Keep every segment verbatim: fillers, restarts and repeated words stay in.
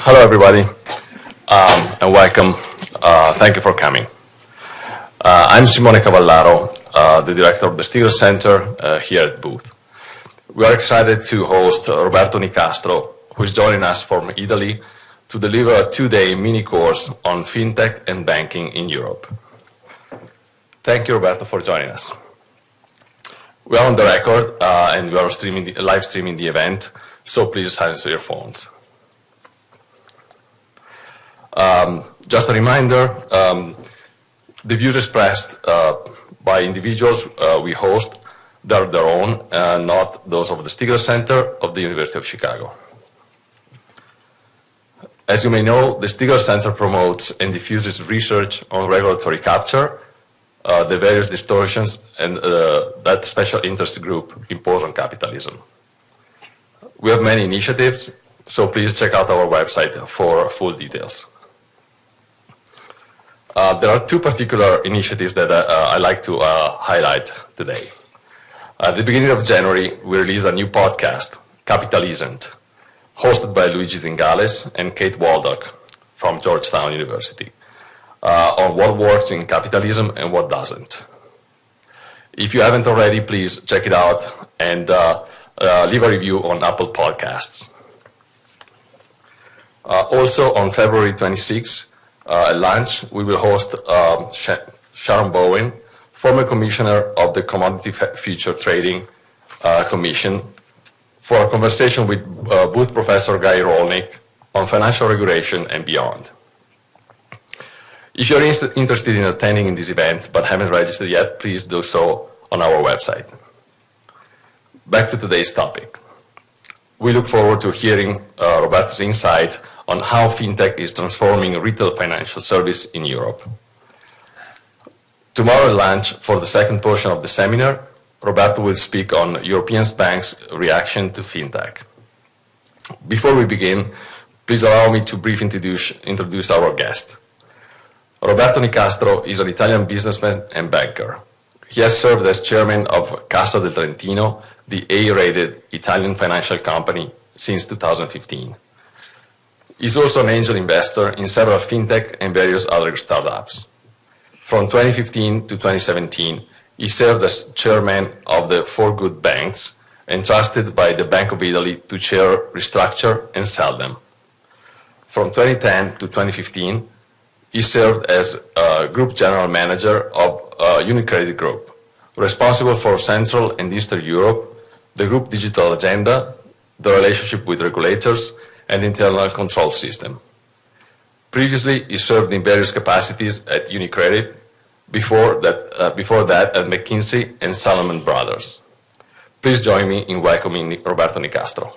Hello, everybody, um, and welcome. Uh, thank you for coming. Uh, I'm Simone Cavallaro, uh, the director of the Stigler Center uh, here at Booth. We are excited to host Roberto Nicastro, who is joining us from Italy to deliver a two-day mini course on fintech and banking in Europe. Thank you, Roberto, for joining us. We are on the record, uh, and we are streaming the, live streaming the event, so please silence your phones. Um, just a reminder, um, the views expressed uh, by individuals uh, we host, they're their own, uh, not those of the Stigler Center of the University of Chicago. As you may know, the Stigler Center promotes and diffuses research on regulatory capture, uh, the various distortions, and uh, that special interest group impose on capitalism. We have many initiatives, so please check out our website for full details. Uh, there are two particular initiatives that uh, I'd like to uh, highlight today. At the beginning of January, we released a new podcast, Capitalisant, hosted by Luigi Zingales and Kate Waldock from Georgetown University, uh, on what works in capitalism and what doesn't. If you haven't already, please check it out and uh, uh, leave a review on Apple Podcasts. Uh, also, on February twenty-sixth, uh, at lunch, we will host um, Sh- Sharon Bowen, former commissioner of the Commodity F- Future Trading uh, Commission, for a conversation with uh, Booth Professor Guy Rolnick on financial regulation and beyond. If you're in- interested in attending in this event but haven't registered yet, please do so on our website. Back to today's topic. We look forward to hearing uh, Roberto's insight on how fintech is transforming retail financial service in Europe. Tomorrow at lunch, for the second portion of the seminar, Roberto will speak on European banks' reaction to fintech. Before we begin, please allow me to briefly introduce, introduce our guest. Roberto Nicastro is an Italian businessman and banker. He has served as chairman of Cassa del Trentino, the A-rated Italian financial company, since two thousand fifteen. He's also an angel investor in several fintech and various other startups. From twenty fifteen to twenty seventeen, he served as chairman of the For Good Banks, entrusted by the Bank of Italy to chair, restructure, and sell them. From twenty ten to twenty fifteen, he served as uh, group general manager of uh, UniCredit Group, responsible for Central and Eastern Europe, the group digital agenda, the relationship with regulators, and internal control system. Previously, he served in various capacities at UniCredit, before that, uh, before that at McKinsey and Salomon Brothers. Please join me in welcoming Roberto Nicastro.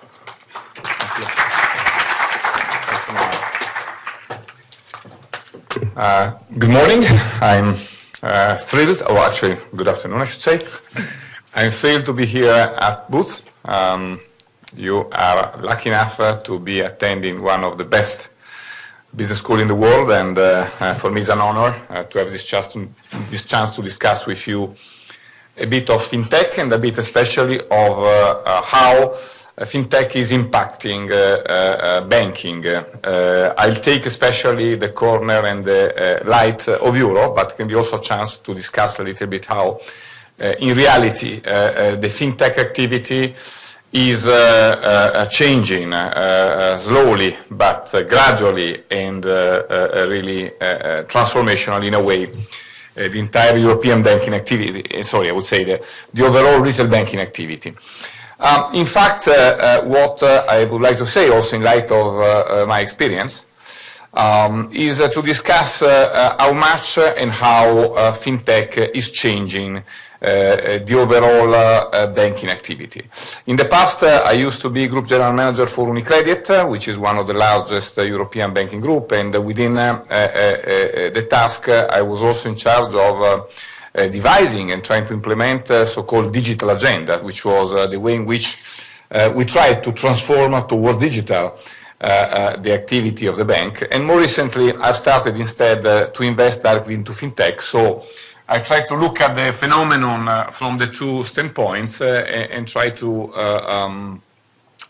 Uh, good morning. I'm uh, thrilled, or actually, good afternoon, I should say. I'm thrilled to be here at Booth. Um, you are lucky enough uh, to be attending one of the best business schools in the world, and uh, uh, for me it's an honor uh, to have this chance, to, this chance to discuss with you a bit of fintech and a bit especially of uh, uh, how uh, fintech is impacting uh, uh, banking. Uh, I'll take especially the corner and the uh, light of Europe, but it can be also a chance to discuss a little bit how, uh, in reality, uh, uh, the fintech activity is uh, uh, changing uh, uh, slowly, but uh, gradually and uh, uh, really uh, uh, transformational in a way. Uh, the entire European banking activity, sorry, I would say the, the overall retail banking activity. Um, in fact, uh, uh, what uh, I would like to say also in light of uh, uh, my experience um, is uh, to discuss uh, uh, how much uh, and how uh, fintech is changing Uh, the overall uh, uh, banking activity. In the past, uh, I used to be Group General Manager for UniCredit, uh, which is one of the largest uh, European banking group, and uh, within uh, uh, uh, the task, uh, I was also in charge of uh, uh, devising and trying to implement uh, so-called digital agenda, which was uh, the way in which uh, we tried to transform towards digital uh, uh, the activity of the bank. And more recently, I've started instead uh, to invest directly into fintech. So I try to look at the phenomenon uh, from the two standpoints uh, and, and try to uh, um,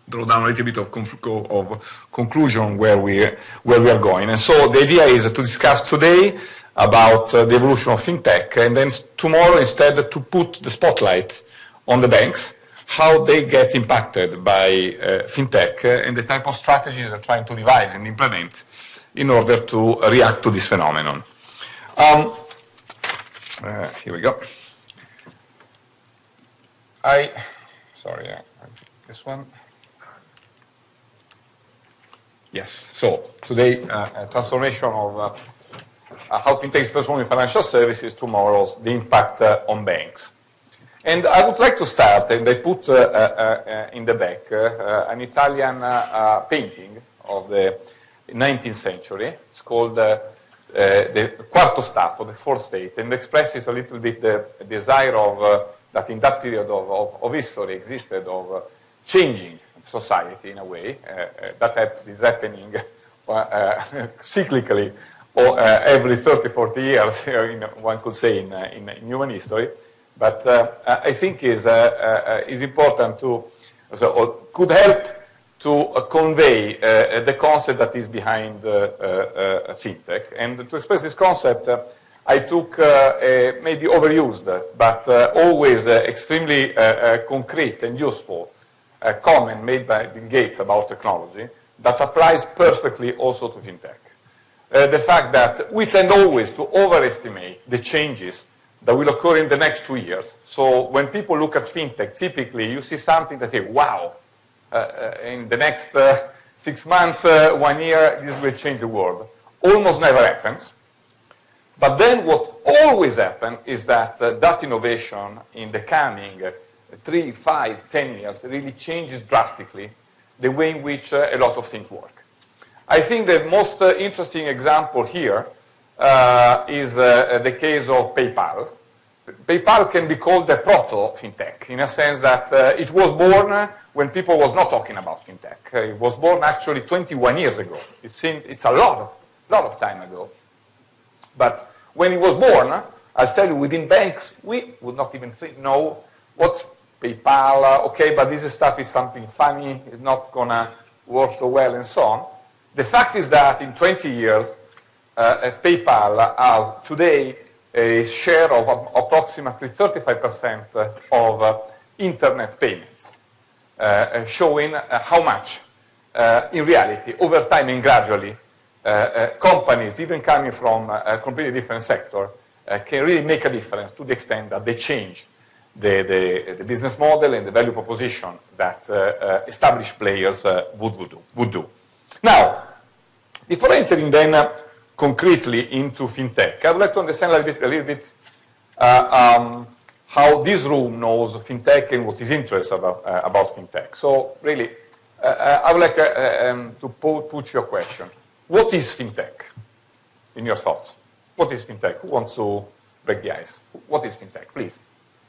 draw down a little bit of, of conclusion where we, where we are going. And so the idea is to discuss today about uh, the evolution of fintech, and then tomorrow instead to put the spotlight on the banks, how they get impacted by uh, fintech, uh, and the type of strategies they're trying to devise and implement in order to react to this phenomenon. Um, uh, here we go. I, sorry, uh, this one. Yes, so today, uh, a transformation of uh, uh, how fintech is transforming financial services, tomorrow's the impact uh, on banks. And I would like to start, and I put uh, uh, uh, in the back uh, uh, an Italian uh, uh, painting of the nineteenth century. It's called uh, uh, the Quarto Stato, the fourth state, and expresses a little bit the desire of uh, that in that period of, of, of history existed of uh, changing society in a way. Uh, uh, that is happening uh, uh, cyclically or uh, every thirty, forty years, in, one could say, in, uh, in, in human history. But uh, I think is, uh, uh, is important to, so, or could help to uh, convey uh, the concept that is behind uh, uh, uh, fintech. And to express this concept, uh, I took uh, a maybe overused, but uh, always uh, extremely uh, uh, concrete and useful uh, comment made by Bill Gates about technology that applies perfectly also to fintech. Uh, the fact that we tend always to overestimate the changes that will occur in the next two years. So when people look at fintech, typically you see something that say, wow, uh, uh, in the next uh, six months, uh, one year, this will change the world. Almost never happens. But then what always happens is that uh, that innovation in the coming uh, three, five, ten years really changes drastically the way in which uh, a lot of things work. I think the most uh, interesting example here uh, is uh, the case of PayPal. PayPal can be called the proto-fintech in a sense that uh, it was born when people was not talking about fintech. Uh, it was born actually twenty-one years ago. It seems it's a lot of, lot of time ago. But when it was born, I'll tell you, within banks, we would not even think, know what's PayPal, uh, okay, but this stuff is something funny, it's not going to work so well, and so on. The fact is that in twenty years, uh, PayPal has today a share of approximately thirty-five percent of uh, internet payments, uh, showing uh, how much, uh, in reality, over time and gradually, uh, uh, companies, even coming from a completely different sector, uh, can really make a difference to the extent that they change the, the, the business model and the value proposition that uh, uh, established players uh, would, would, do, would do. Now, before entering then uh, concretely into fintech, I would like to understand a little bit, a little bit uh, um, how this room knows fintech and what is interested about, uh, about fintech. So really, uh, I would like uh, um, to put, put your question. What is fintech, in your thoughts? What is fintech? Who wants to break the ice? What is fintech, please?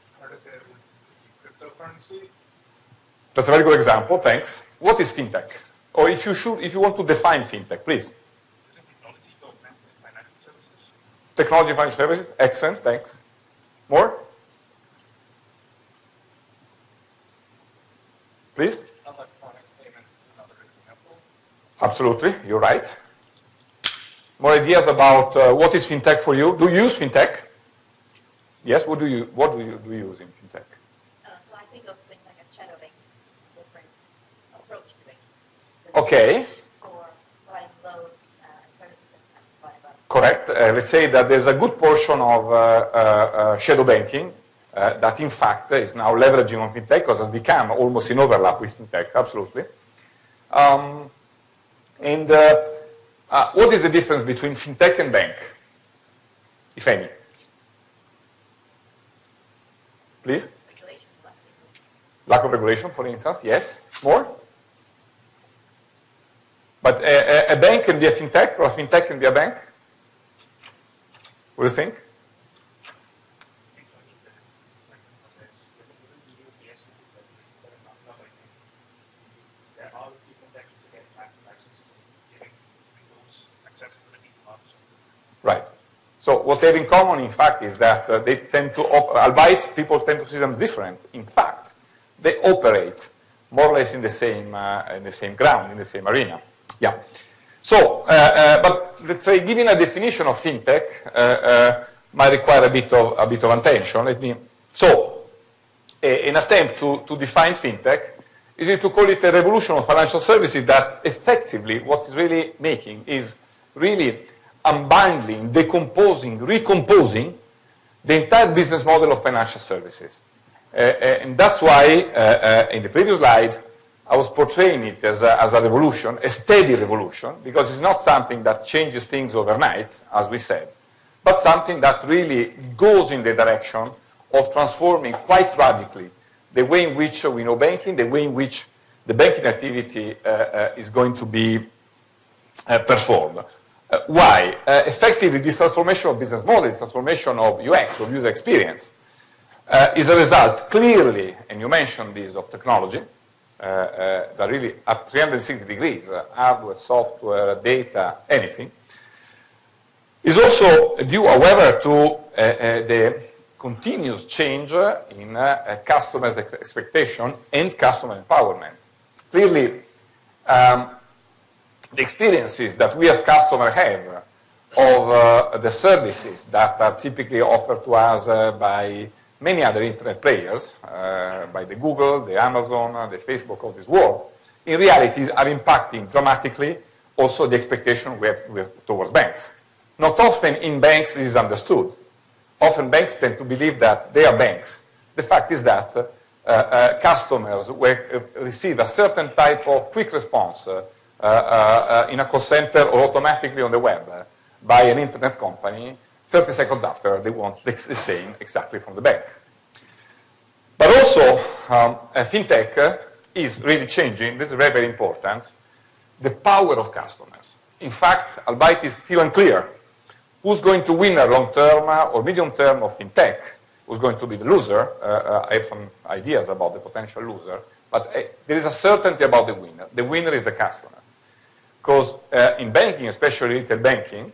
Cryptocurrency. That's a very good example, thanks. What is fintech? Or if you should, if you want to define fintech, please. Technology to augment financial services. Technology financial services, excellent, thanks. More? Please? Electronic payments is another example. Absolutely, you're right. More ideas about uh, what is fintech for you? Do you use fintech? Yes, what do you, what do you, do you use in fintech? Uh, so I think of things like a shadow banking, different approach to banking. Okay. For providing loans uh, and services that you have provided by. Correct. Uh, let's say that there's a good portion of uh, uh, uh, shadow banking uh, that, in fact, is now leveraging on fintech because has become almost in overlap with fintech. Absolutely. Um, and uh, uh, what is the difference between fintech and bank, if any? Please. Regulation, Lack of regulation, for instance. Yes. More. But a, a, a bank can be a fintech, or a fintech can be a bank. What do you think? Right. So what they have in common, in fact, is that uh, they tend to, op albeit people tend to see them different. In fact, they operate more or less in the same, uh, in the same ground, in the same arena. Yeah. So, uh, uh, but let's say giving a definition of fintech uh, uh, might require a bit of a bit of attention. Let me. So, a, an attempt to, to define fintech is to call it a revolution of financial services that effectively what is really making is really unbundling, decomposing, recomposing the entire business model of financial services. Uh, and that's why uh, uh, in the previous slide I was portraying it as a, as a revolution, a steady revolution, because it's not something that changes things overnight, as we said, but something that really goes in the direction of transforming quite radically the way in which we know banking, the way in which the banking activity uh, uh, is going to be uh, performed. Uh, why? Uh, effectively, this transformation of business model, this transformation of U X, of user experience, uh, is a result clearly, and you mentioned this, of technology, uh, uh, that really at three hundred sixty degrees, uh, hardware, software, data, anything, is also due, however, to uh, uh, the continuous change in uh, customers' expectation and customer empowerment. Clearly, um, the experiences that we as customers have of uh, the services that are typically offered to us uh, by many other internet players, uh, by the Google, the Amazon, uh, the Facebook of this world, in reality are impacting dramatically also the expectation we have, we have towards banks. Not often in banks this is understood. Often banks tend to believe that they are banks. The fact is that uh, uh, customers will uh, receive a certain type of quick response uh, uh, uh, in a call center or automatically on the web uh, by an internet company. thirty seconds after, they want the same exactly from the bank. But also, um, uh, fintech uh, is really changing, this is very, very important, the power of customers. In fact, albeit it's still unclear who's going to win a long-term or medium-term of fintech, who's going to be the loser. Uh, uh, I have some ideas about the potential loser, but uh, there is a certainty about the winner. The winner is the customer. Because uh, in banking, especially retail banking,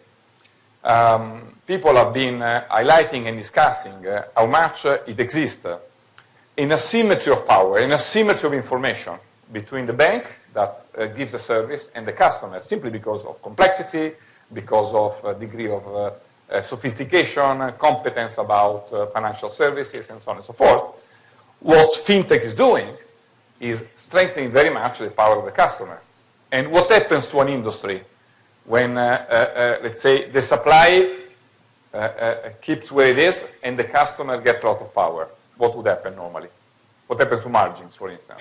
um, people have been uh, highlighting and discussing uh, how much uh, it exists uh, in asymmetry of power, in asymmetry of information between the bank that uh, gives the service and the customer, simply because of complexity, because of a degree of uh, uh, sophistication, uh, competence about uh, financial services, and so on and so forth. What fintech is doing is strengthening very much the power of the customer. And what happens to an industry when, uh, uh, uh, let's say, the supply uh, uh, keeps where it is and the customer gets a lot of power? What would happen normally? What happens to margins, for instance?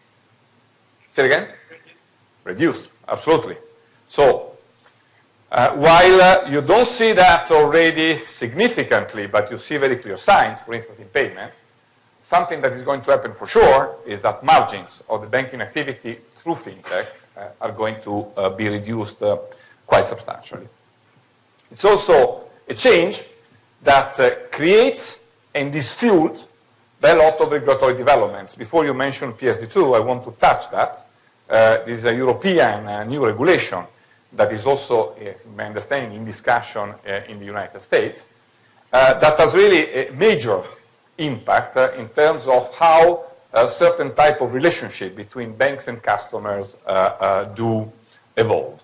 Say it again? Reduced, absolutely. So, Uh, while uh, you don't see that already significantly, but you see very clear signs, for instance, in payment, something that is going to happen for sure is that margins of the banking activity through fintech uh, are going to uh, be reduced uh, quite substantially. It's also a change that uh, creates and is fueled by a lot of regulatory developments. Before you mention P S D two, I want to touch that. Uh, this is a European uh, new regulation that is also, uh, my understanding, in discussion uh, in the United States, uh, that has really a major impact uh, in terms of how a certain type of relationship between banks and customers uh, uh, do evolve.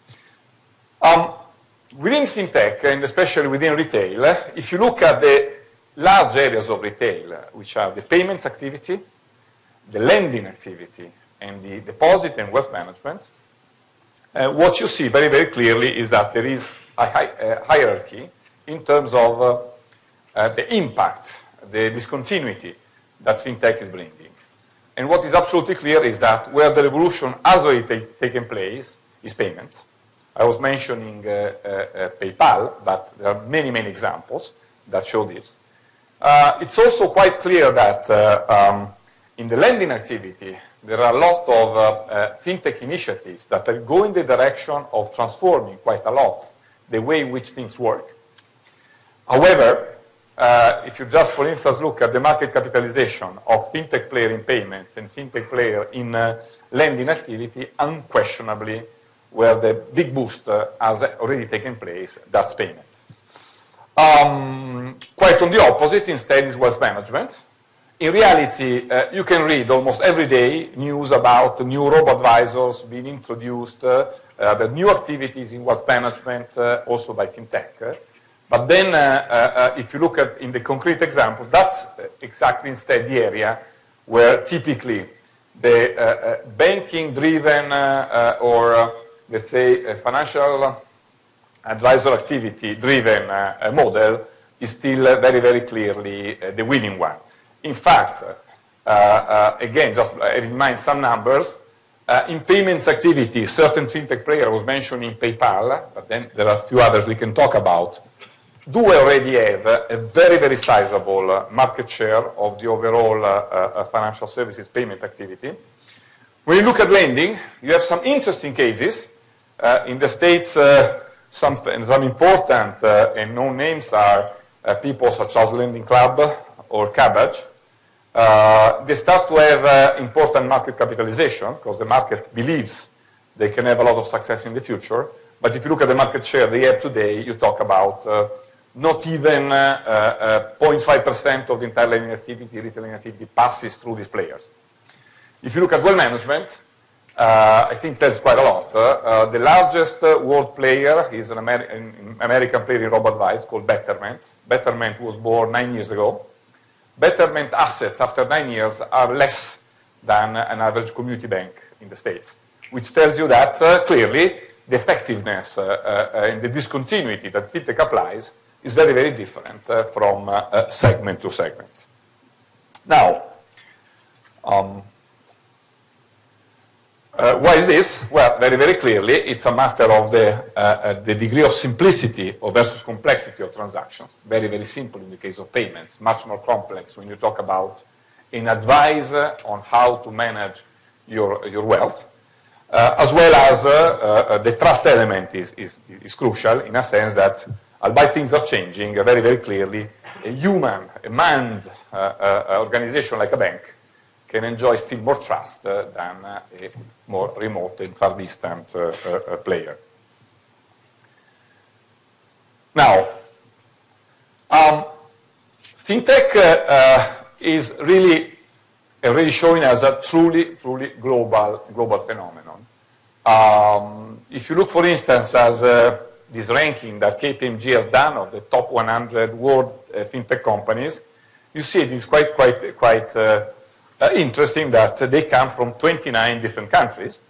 Um, within fintech, and especially within retail, if you look at the large areas of retail, which are the payments activity, the lending activity, and the deposit and wealth management, Uh, what you see very, very clearly is that there is a hi uh, hierarchy in terms of uh, uh, the impact, the discontinuity that fintech is bringing. And what is absolutely clear is that where the revolution has already ta taken place is payments. I was mentioning uh, uh, uh, PayPal, but there are many, many examples that show this. Uh, it's also quite clear that uh, um, in the lending activity, there are a lot of uh, uh, fintech initiatives that are going the direction of transforming quite a lot the way in which things work. However, uh, if you just, for instance, look at the market capitalization of fintech player in payments and fintech player in uh, lending activity, unquestionably, where the big boost uh, has already taken place, that's payment. Um, quite on the opposite, instead, is wealth management. in reality, uh, you can read almost every day news about new robo-advisors being introduced, uh, uh, the new activities in wealth management, uh, also by fintech. But then, uh, uh, if you look at in the concrete example, that's exactly instead the area where typically the uh, uh, banking-driven uh, uh, or, uh, let's say, a financial advisor activity-driven uh, model is still uh, very, very clearly uh, the winning one. In fact, uh, uh, again, just have in mind some numbers. Uh, in payments activity, certain fintech player was mentioning PayPal, but then there are a few others we can talk about, do already have a very, very sizable uh, market share of the overall uh, uh, financial services payment activity. When you look at lending, you have some interesting cases. Uh, in the States, uh, some, some important uh, and known names are uh, people such as Lending Club or Kabbage. Uh, they start to have uh, important market capitalization because the market believes they can have a lot of success in the future. But if you look at the market share they have today, you talk about uh, not even uh, uh, zero point five percent of the entire lending activity, retailing activity passes through these players. If you look at wealth management, uh, I think that's quite a lot. Uh, uh, the largest uh, world player is an, Ameri an American player in robo-advice called Betterment. Betterment was born nine years ago. Betterment assets after nine years are less than an average community bank in the States, which tells you that uh, clearly the effectiveness uh, uh, and the discontinuity that fintech applies is very, very different uh, from uh, uh, segment to segment. Now, um, uh, why is this? Well, very, very clearly, it's a matter of the, uh, uh, the degree of simplicity or versus complexity of transactions. Very, very simple in the case of payments, much more complex when you talk about an advice on how to manage your, your wealth. Uh, as well as uh, uh, the trust element is, is, is crucial in a sense that, albeit things are changing, uh, very, very clearly, a human, a manned uh, uh, organization like a bank can enjoy still more trust uh, than uh, a more remote and far distant uh, uh, player. Now, um, fintech uh, uh, is really already showing as a truly, truly global, global phenomenon. Um, if you look, for instance, as uh, this ranking that K P M G has done of the top one hundred world uh, fintech companies, you see it is quite, quite, quite uh, uh, interesting that they come from twenty-nine different countries.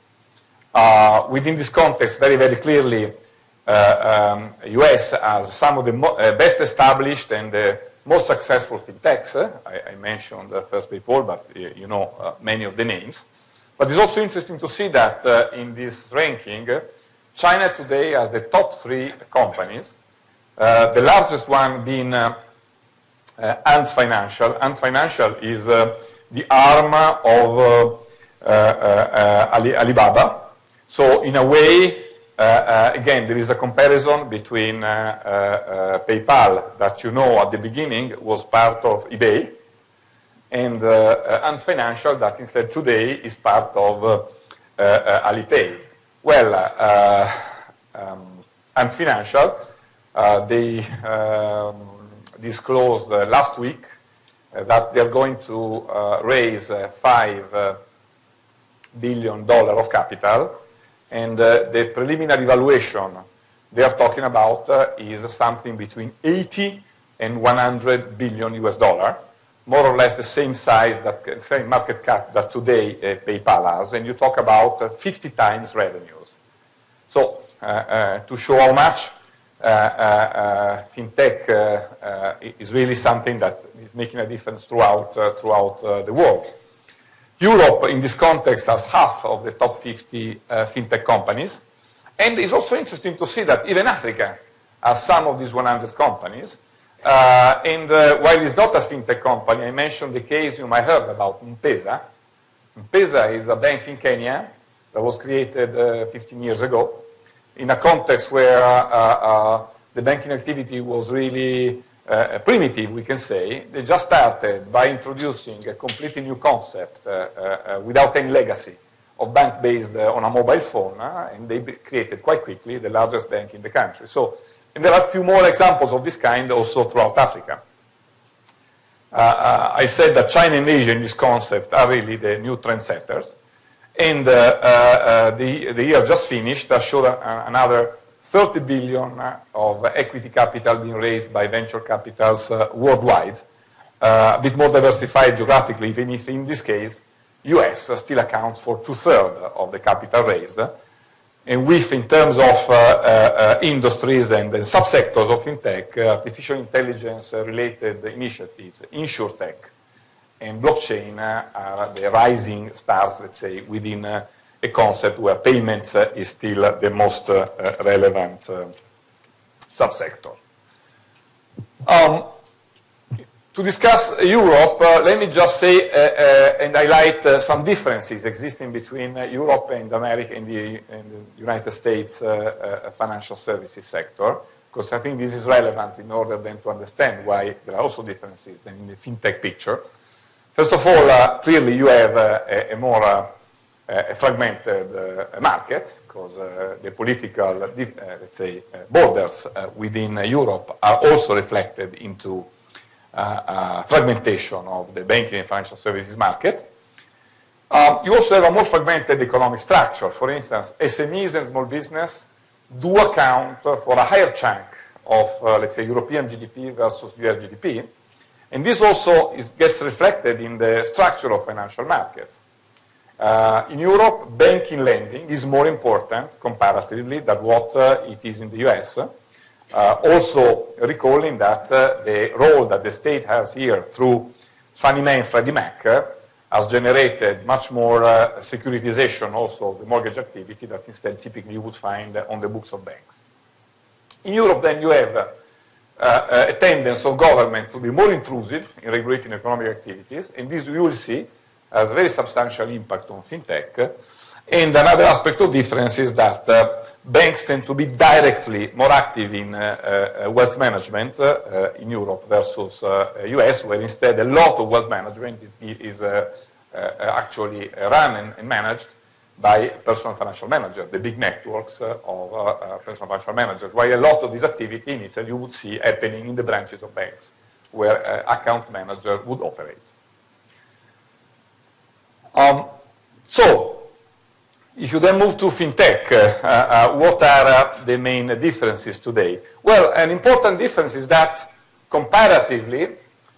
Uh, within this context, very, very clearly, uh, um, U S has some of the mo uh, best established and uh, most successful fintechs. Uh, I, I mentioned uh, First PayPal, but uh, you know uh, many of the names. But it's also interesting to see that uh, in this ranking, uh, China today has the top three companies, uh, the largest one being uh, uh, Ant Financial. Ant Financial is uh, the arm of uh, uh, uh, Ali Alibaba. So in a way, uh, uh, again, there is a comparison between uh, uh, uh, PayPal that you know at the beginning was part of eBay, and uh, uh, Ant Financial that instead today is part of uh, uh, Alipay. Well, uh, um, Ant Financial, uh, they um, disclosed uh, last week uh, that they're going to uh, raise uh, five uh, billion dollars of capital, and uh, the preliminary valuation they're talking about uh, is something between eighty and one hundred billion U S dollar, more or less the same size, that same market cap that today uh, PayPal has, and you talk about uh, fifty times revenues. So uh, uh, to show how much uh, uh, uh, fintech uh, uh, is really something that is making a difference throughout, uh, throughout uh, the world. Europe, in this context, has half of the top fifty uh, fintech companies, and it's also interesting to see that even Africa has some of these one hundred companies. Uh, and uh, while it's not a fintech company, I mentioned the case you might have heard about M-Pesa. M-Pesa is a bank in Kenya that was created uh, fifteen years ago in a context where uh, uh, the banking activity was really uh, primitive, we can say. They just started by introducing a completely new concept uh, uh, without any legacy of bank based uh, on a mobile phone, uh, and they created quite quickly the largest bank in the country. So, and there are a few more examples of this kind also throughout Africa. Uh, uh, I said that China and Asia in this concept are really the new trendsetters. And uh, uh, uh, the, the year just finished has showed a, another thirty billion of equity capital being raised by venture capitals uh, worldwide, uh, a bit more diversified geographically, even if in this case, U S still accounts for two-thirds of the capital raised. And with, in terms of uh, uh, industries and, and subsectors of fintech, uh, artificial intelligence-related initiatives, insurtech, and blockchain uh, are the rising stars, let's say, within uh, a concept where payments uh, is still uh, the most uh, uh, relevant uh, subsector. Um, to discuss Europe, uh, let me just say uh, uh, and highlight uh, some differences existing between uh, Europe and America and the, and the United States uh, uh, financial services sector, because I think this is relevant in order then to understand why there are also differences than in the fintech picture. First of all, uh, clearly you have uh, a, a more uh, a fragmented uh, market, because uh, the political, uh, let's say, uh, borders uh, within uh, Europe are also reflected into uh, uh, fragmentation of the banking and financial services market. Um, you also have a more fragmented economic structure. For instance, S M Es and small business do account for a higher chunk of, uh, let's say, European G D P versus U S G D P. And this also is, gets reflected in the structure of financial markets. Uh, in Europe, banking lending is more important comparatively than what uh, it is in the U S. Uh, also recalling that uh, the role that the state has here through Fannie Mae and Freddie Mac uh, has generated much more uh, securitization also of the mortgage activity that instead typically you would find on the books of banks. In Europe, then, you have uh, uh, a tendency of government to be more intrusive in regulating economic activities, and this you will see has a very substantial impact on fintech. And another aspect of difference is that uh, banks tend to be directly more active in uh, uh, wealth management uh, in Europe versus uh, U S, where instead a lot of wealth management is, is uh, uh, actually run and, and managed by personal financial managers, the big networks uh, of uh, uh, personal financial managers, while a lot of this activity initially you would see happening in the branches of banks, where uh, account manager would operate. Um, so, if you then move to fintech, uh, uh, what are uh, the main differences today? Well, an important difference is that comparatively,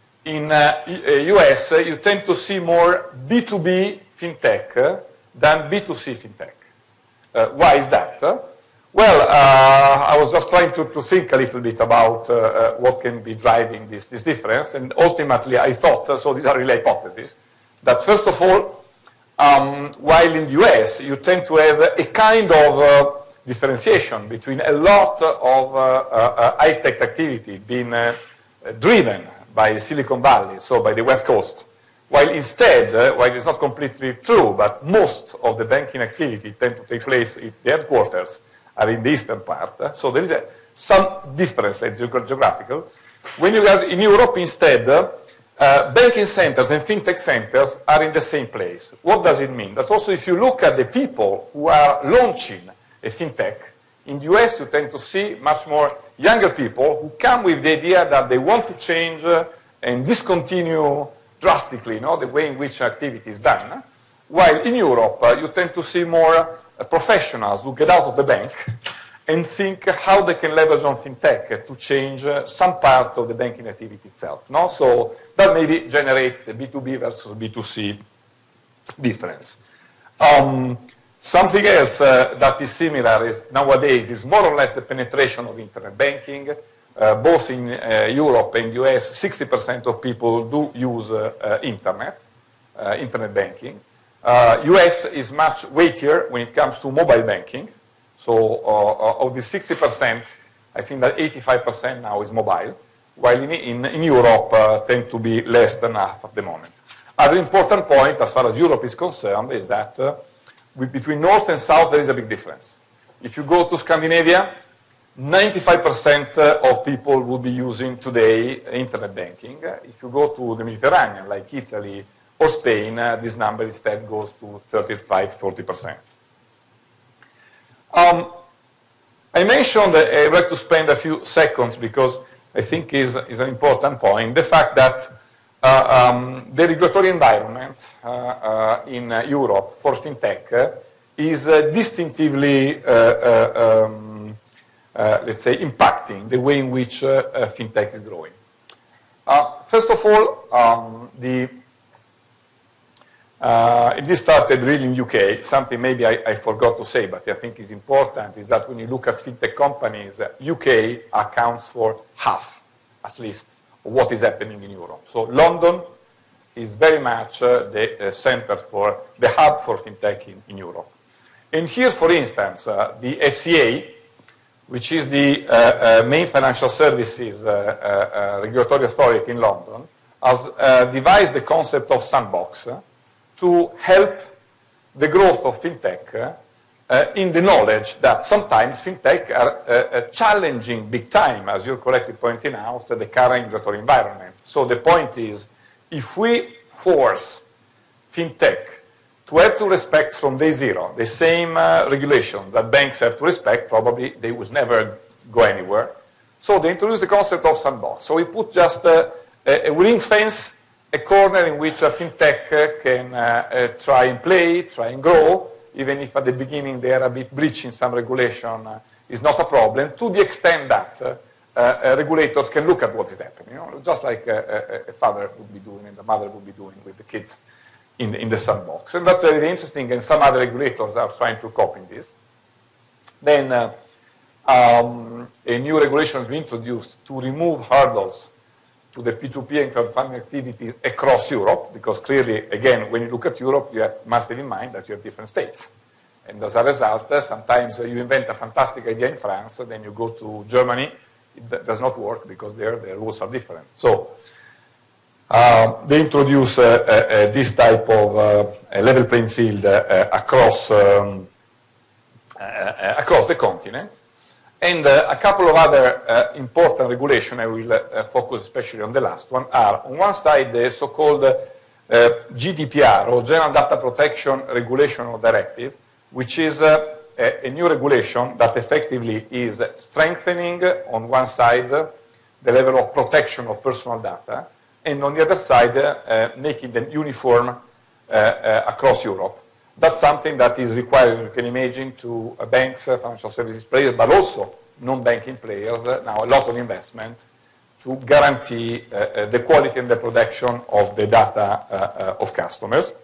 in uh, U S, uh, you tend to see more B two B fintech uh, than B two C fintech. Uh, why is that? Uh, well, uh, I was just trying to, to think a little bit about uh, uh, what can be driving this, this difference, and ultimately I thought, uh, so these are really hypotheses, that first of all, Um, while in the U S, you tend to have a kind of uh, differentiation between a lot of uh, uh, high-tech activity being uh, driven by Silicon Valley, so by the West Coast, while instead, uh, while it's not completely true, but most of the banking activity tend to take place at the headquarters are in the eastern part. Uh, so there is a, some difference, like geographical. When you guys in Europe, instead, uh, Uh, banking centers and fintech centers are in the same place. What does it mean? That's also, if you look at the people who are launching a fintech, in the U S you tend to see much more younger people who come with the idea that they want to change uh, and discontinue drastically, you know, the way in which activity is done. While in Europe, uh, you tend to see more uh, professionals who get out of the bank and think how they can leverage on fintech to change uh, some part of the banking activity itself. No? So that maybe generates the B two B versus B two C difference. Um, something else uh, that is similar is nowadays is more or less the penetration of internet banking. Uh, both in uh, Europe and U S, sixty percent of people do use uh, uh, internet, uh, internet banking. Uh, U S is much weightier when it comes to mobile banking. So uh, of the sixty percent, I think that eighty-five percent now is mobile, while in, in, in Europe uh, tend to be less than half at the moment. Other important point, as far as Europe is concerned, is that uh, with, between North and South, there is a big difference. If you go to Scandinavia, ninety-five percent of people would be using today internet banking. If you go to the Mediterranean, like Italy or Spain, uh, this number instead goes to thirty-five, forty percent. Um, I mentioned, uh, I'd like to spend a few seconds because I think is, is an important point, the fact that uh, um, the regulatory environment uh, uh, in uh, Europe for fintech uh, is uh, distinctively, uh, uh, um, uh, let's say, impacting the way in which uh, uh, fintech is growing. Uh, first of all, um, the Uh, this started really in U K. Something maybe I, I forgot to say, but I think is important, is that when you look at fintech companies, uh, U K accounts for half, at least, of what is happening in Europe. So London is very much uh, the uh, center for, the hub for fintech in, in Europe. And here, for instance, uh, the F C A, which is the uh, uh, main financial services uh, uh, uh, regulatory authority in London, has uh, devised the concept of sandbox uh, to help the growth of fintech uh, uh, in the knowledge that sometimes fintech are uh, uh, challenging big time, as you're correctly pointing out, the current regulatory environment. So the point is, if we force fintech to have to respect from day zero the same uh, regulation that banks have to respect, probably they will never go anywhere. So they introduced the concept of sandbox. So we put just uh, a, a ring fence, a corner in which a fintech uh, can uh, uh, try and play, try and grow, even if at the beginning they are a bit breaching some regulation, uh, is not a problem, to the extent that uh, uh, regulators can look at what is happening, you know, just like a, a, a father would be doing and a mother would be doing with the kids in, in the sandbox. And that's very interesting, and some other regulators are trying to copy this. Then uh, um, a new regulation has been introduced to remove hurdles to the P two P and crowdfunding activities across Europe, because clearly, again, when you look at Europe, you have, must have in mind that you have different states. And as a result, uh, sometimes uh, you invent a fantastic idea in France, then you go to Germany, it does not work because there the rules are different. So uh, they introduce uh, uh, uh, this type of uh, a level playing field uh, uh, across, um, uh, uh, across the continent. And uh, a couple of other uh, important regulations, I will uh, focus especially on the last one, are on one side the so-called uh, G D P R, or General Data Protection Regulation or Directive, which is uh, a, a new regulation that effectively is strengthening on one side uh, the level of protection of personal data, and on the other side uh, uh, making them uniform uh, uh, across Europe. That's something that is required, as you can imagine, to uh, banks, uh, financial services players, but also non-banking players, uh, now a lot of investment to guarantee uh, uh, the quality and the protection of the data uh, uh, of customers.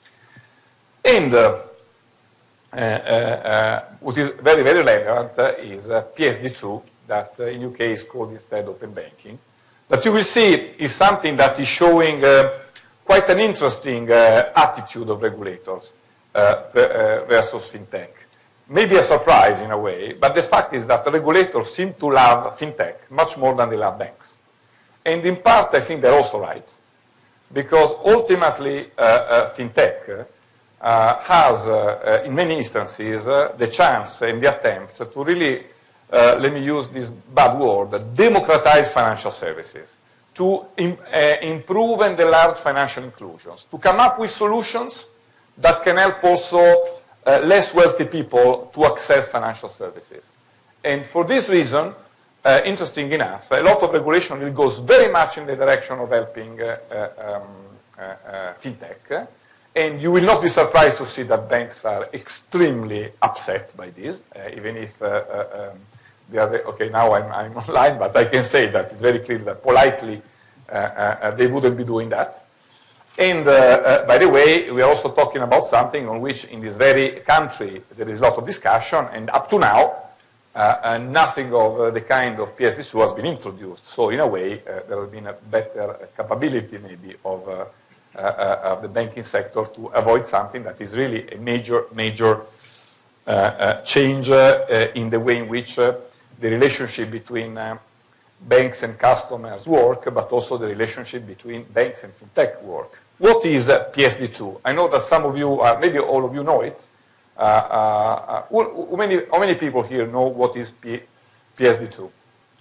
And uh, uh, uh, what is very, very relevant uh, is uh, P S D two, that uh, in U K is called instead open banking, that you will see is something that is showing uh, quite an interesting uh, attitude of regulators Uh, versus fintech. Maybe a surprise in a way, but the fact is that the regulators seem to love fintech much more than they love banks. And in part, I think they're also right, because ultimately, uh, uh, fintech uh, has, uh, uh, in many instances, uh, the chance and the attempt to really, uh, let me use this bad word, democratize financial services, to im uh, improve and enlarge financial inclusions, to come up with solutions that can help also uh, less wealthy people to access financial services. And for this reason, uh, interesting enough, a lot of regulation really goes very much in the direction of helping uh, uh, um, uh, uh, fintech. And you will not be surprised to see that banks are extremely upset by this, uh, even if uh, uh, um, they are, okay, now I'm, I'm online, but I can say that it's very clear that politely uh, uh, they wouldn't be doing that. And uh, uh, by the way, we are also talking about something on which in this very country there is a lot of discussion, and up to now, uh, uh, nothing of uh, the kind of P S D two has been introduced. So in a way, uh, there has been a better capability maybe of, uh, uh, uh, of the banking sector to avoid something that is really a major, major uh, uh, change uh, uh, in the way in which uh, the relationship between uh, banks and customers work, but also the relationship between banks and fintech work. What is uh, P S D two? I know that some of you, are, maybe all of you know it. Uh, uh, who, how, many, how many people here know what is P S D two?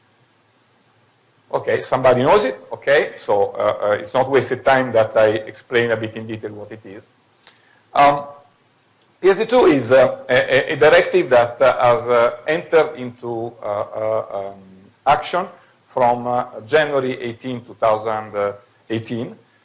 Okay, somebody knows it. Okay, so uh, uh, it's not wasted time that I explain a bit in detail what it is. Um, P S D two is uh, a, a directive that uh, has uh, entered into uh, uh, um, action from uh, January eighteenth, two thousand eighteen.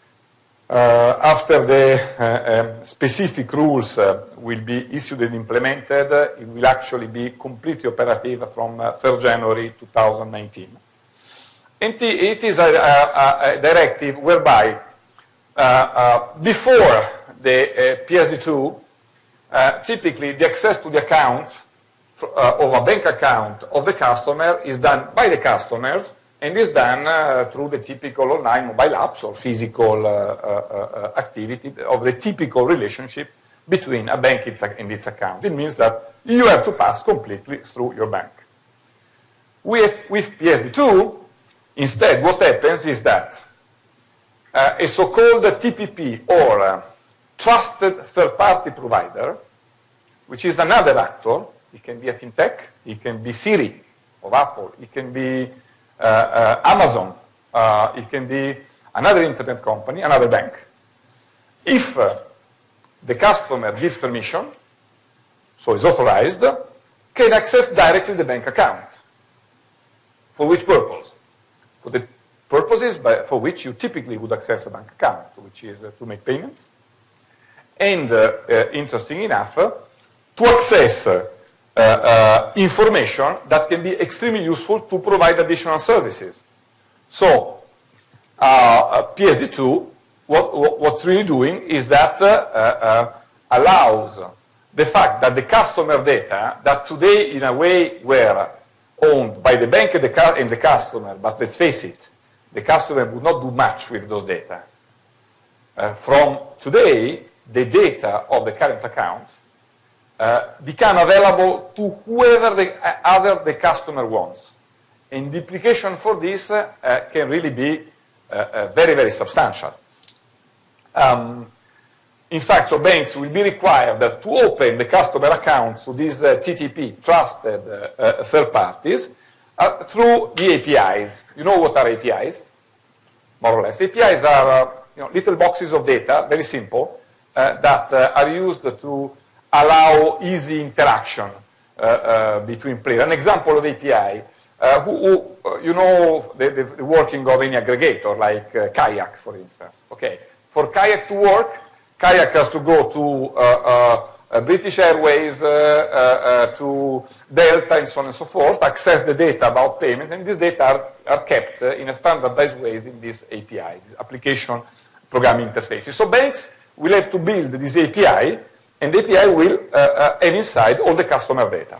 Uh, after the uh, um, specific rules uh, will be issued and implemented, uh, it will actually be completely operative from uh, third January two thousand nineteen. And it is a, a, a directive whereby uh, uh, before the uh, P S D two, uh, typically the access to the accounts uh, of a bank account of the customer is done by the customers, and is done uh, through the typical online mobile apps or physical uh, uh, uh, activity of the typical relationship between a bank and its account. It means that you have to pass completely through your bank. With, with P S D two, instead, what happens is that uh, a so-called T P P, or uh, trusted third-party provider, which is another actor, it can be a fintech, it can be Siri of Apple, it can be Uh, uh, Amazon, uh, it can be another internet company, another bank. If uh, the customer gives permission, so is authorized, can access directly the bank account. For which purpose? For the purposes by, for which you typically would access a bank account, which is uh, to make payments. And, uh, uh, interesting enough, uh, to access uh, Uh, uh, information that can be extremely useful to provide additional services. So, uh, P S D two, what, what, what's really doing is that uh, uh, allows the fact that the customer data, that today in a way were owned by the bank and the, and the customer, but let's face it, the customer would not do much with those data. Uh, from today, the data of the current account Uh, become available to whoever the, uh, other the customer wants. And the implication for this uh, can really be uh, uh, very, very substantial. Um, in fact, so banks will be required uh, to open the customer accounts to these uh, T T P, trusted uh, uh, third parties, uh, through the A P Is. You know what are A P Is? More or less. A P Is are uh, you know, little boxes of data, very simple, uh, that uh, are used to allow easy interaction uh, uh, between players. An example of A P I, uh, who, who uh, you know the, the, the working of any aggregator, like uh, Kayak, for instance. Okay, for Kayak to work, Kayak has to go to uh, uh, uh, British Airways, uh, uh, uh, to Delta, and so on and so forth, access the data about payments, and these data are, are kept uh, in a standardized ways in this A P I, this application programming interfaces. So banks will have to build this A P I, and the A P I will uh, uh, have inside all the customer data.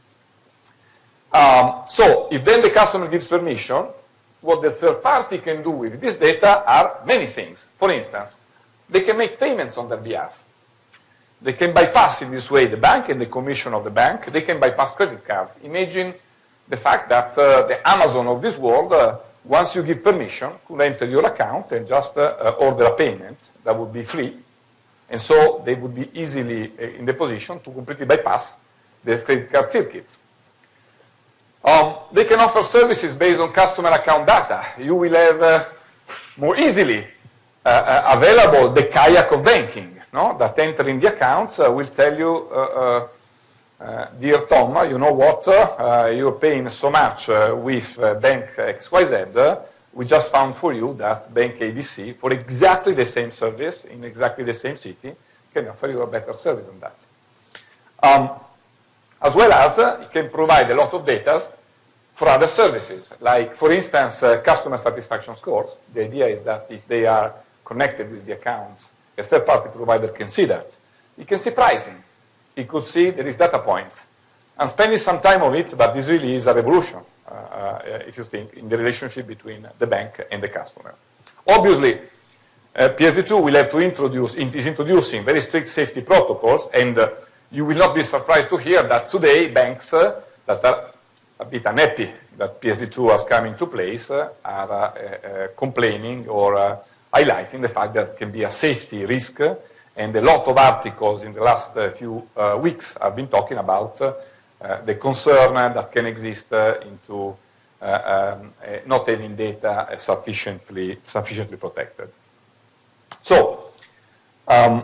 Um, so if then the customer gives permission, what the third party can do with this data are many things. For instance, they can make payments on their behalf. They can bypass in this way the bank and the commission of the bank. They can bypass credit cards. Imagine the fact that uh, the Amazon of this world, uh, once you give permission, could enter your account and just uh, uh, order a payment that would be free. And so they would be easily uh, in the position to completely bypass the credit card circuit. Um, they can offer services based on customer account data. You will have uh, more easily uh, uh, available the Kayak of banking, no? That entering the accounts uh, will tell you, uh, uh, uh, dear Tom, you know what, uh, you're paying so much uh, with uh, bank X Y Z, uh, we just found for you that bank A B C, for exactly the same service in exactly the same city, can offer you a better service than that. Um, as well as uh, it can provide a lot of data for other services, like, for instance, uh, customer satisfaction scores. The idea is that if they are connected with the accounts, a third-party provider can see that. He can see pricing. He could see there is data points. I'm spending some time on it, but this really is a revolution, uh, uh, if you think, in the relationship between the bank and the customer. Obviously, uh, P S D two will have to introduce, is introducing very strict safety protocols, and uh, you will not be surprised to hear that today banks uh, that are a bit unhappy that P S D two has come into place uh, are uh, uh, complaining or uh, highlighting the fact that it can be a safety risk, uh, and a lot of articles in the last uh, few uh, weeks have been talking about uh, uh, the concern that can exist uh, into uh, um, uh, not having data uh, sufficiently, sufficiently protected. So, um,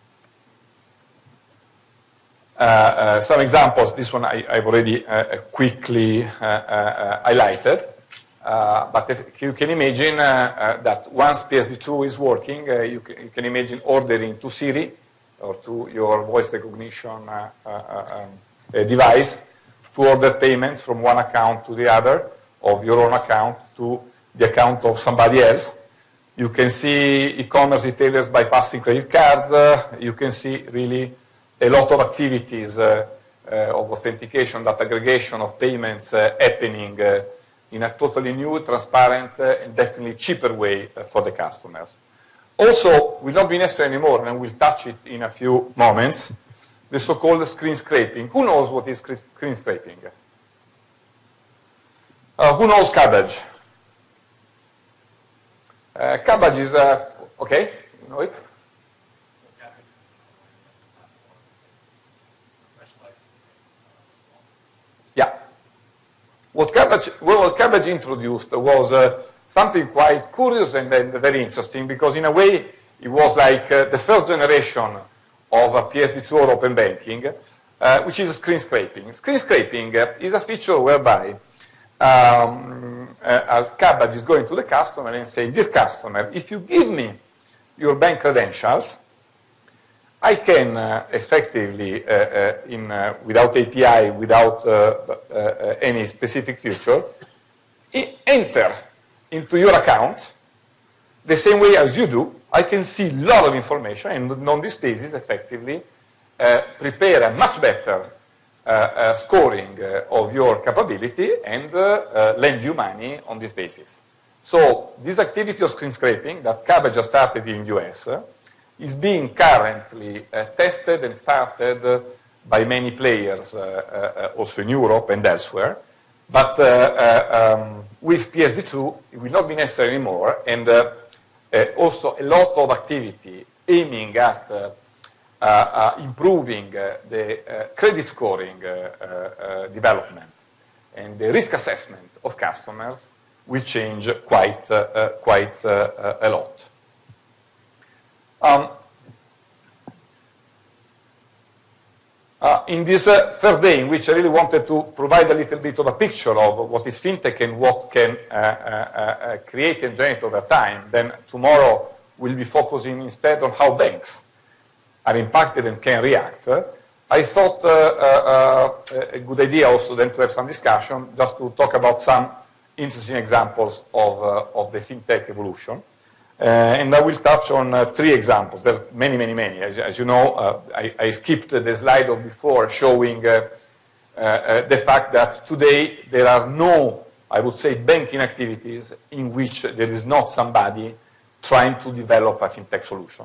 Uh, uh, some examples, this one I, I've already uh, quickly uh, uh, highlighted. Uh, but if you can imagine uh, uh, that once P S D two is working, uh, you, can, you can imagine ordering to Siri or to your voice recognition uh, uh, um, uh, device to order payments from one account to the other, of your own account to the account of somebody else. You can see e-commerce retailers bypassing credit cards. Uh, you can see really a lot of activities uh, uh, of authentication, data aggregation, of payments uh, happening uh, in a totally new, transparent, uh, and definitely cheaper way uh, for the customers. Also, will not be necessary anymore, and we'll touch it in a few moments, the so-called screen scraping. Who knows what is screen scraping? Uh, who knows Cabbage? Uh, Cabbage is, uh, okay, you know it? Yeah. What Cabbage, what Cabbage introduced was uh, something quite curious and, and very interesting, because in a way it was like uh, the first generation of uh, P S D two or open banking, uh, which is screen scraping. Screen scraping uh, is a feature whereby um, uh, as Cabbage is going to the customer and saying, dear customer, if you give me your bank credentials, I can uh, effectively, uh, uh, in, uh, without A P I, without uh, uh, any specific feature, enter into your account the same way as you do. I can see a lot of information, and on this basis, effectively, uh, prepare a much better uh, uh, scoring uh, of your capability and uh, uh, lend you money on this basis. So this activity of screen scraping that Cabbage has started in the U S uh, is being currently uh, tested and started uh, by many players uh, uh, also in Europe and elsewhere. But uh, uh, um, with P S D two, it will not be necessary anymore, and uh, uh, also a lot of activity aiming at uh, uh, uh, improving uh, the uh, credit scoring uh, uh, uh, development and the risk assessment of customers will change quite, uh, uh, quite uh, uh, a lot. Um, uh, in this uh, first day, in which I really wanted to provide a little bit of a picture of what is fintech and what can uh, uh, uh, create and generate over time, then tomorrow we'll be focusing instead on how banks are impacted and can react. Uh, I thought uh, uh, uh, a good idea also then to have some discussion, just to talk about some interesting examples of, uh, of the fintech evolution. Uh, and I will touch on uh, three examples. There's many, many, many. As, as you know, uh, I, I skipped the slide of before showing uh, uh, uh, the fact that today there are no, I would say, banking activities in which there is not somebody trying to develop a fintech solution.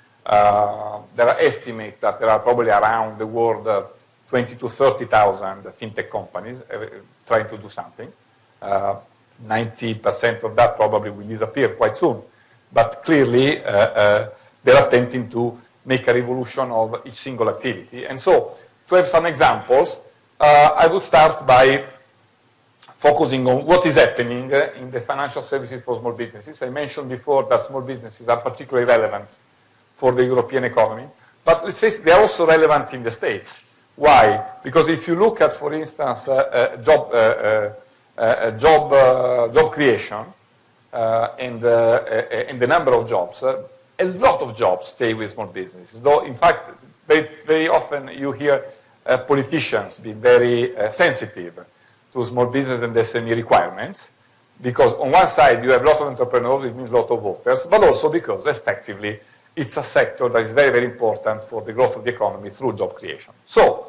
Uh, there are estimates that there are probably around the world uh, twenty to thirty thousand fintech companies uh, trying to do something. Uh, ninety percent of that probably will disappear quite soon. But clearly, uh, uh, they're attempting to make a revolution of each single activity. And so, to have some examples, uh, I would start by focusing on what is happening uh, in the financial services for small businesses. I mentioned before that small businesses are particularly relevant for the European economy. But let's face it, they are also relevant in the States. Why? Because if you look at, for instance, uh, uh, job, uh, uh, uh, job, uh, job creation, Uh, and, uh, and the number of jobs, uh, a lot of jobs stay with small businesses. Though, in fact, very, very often you hear uh, politicians be very uh, sensitive to small business and S M E requirements, because on one side you have a lot of entrepreneurs, it means a lot of voters, but also because effectively it's a sector that is very, very important for the growth of the economy through job creation. So,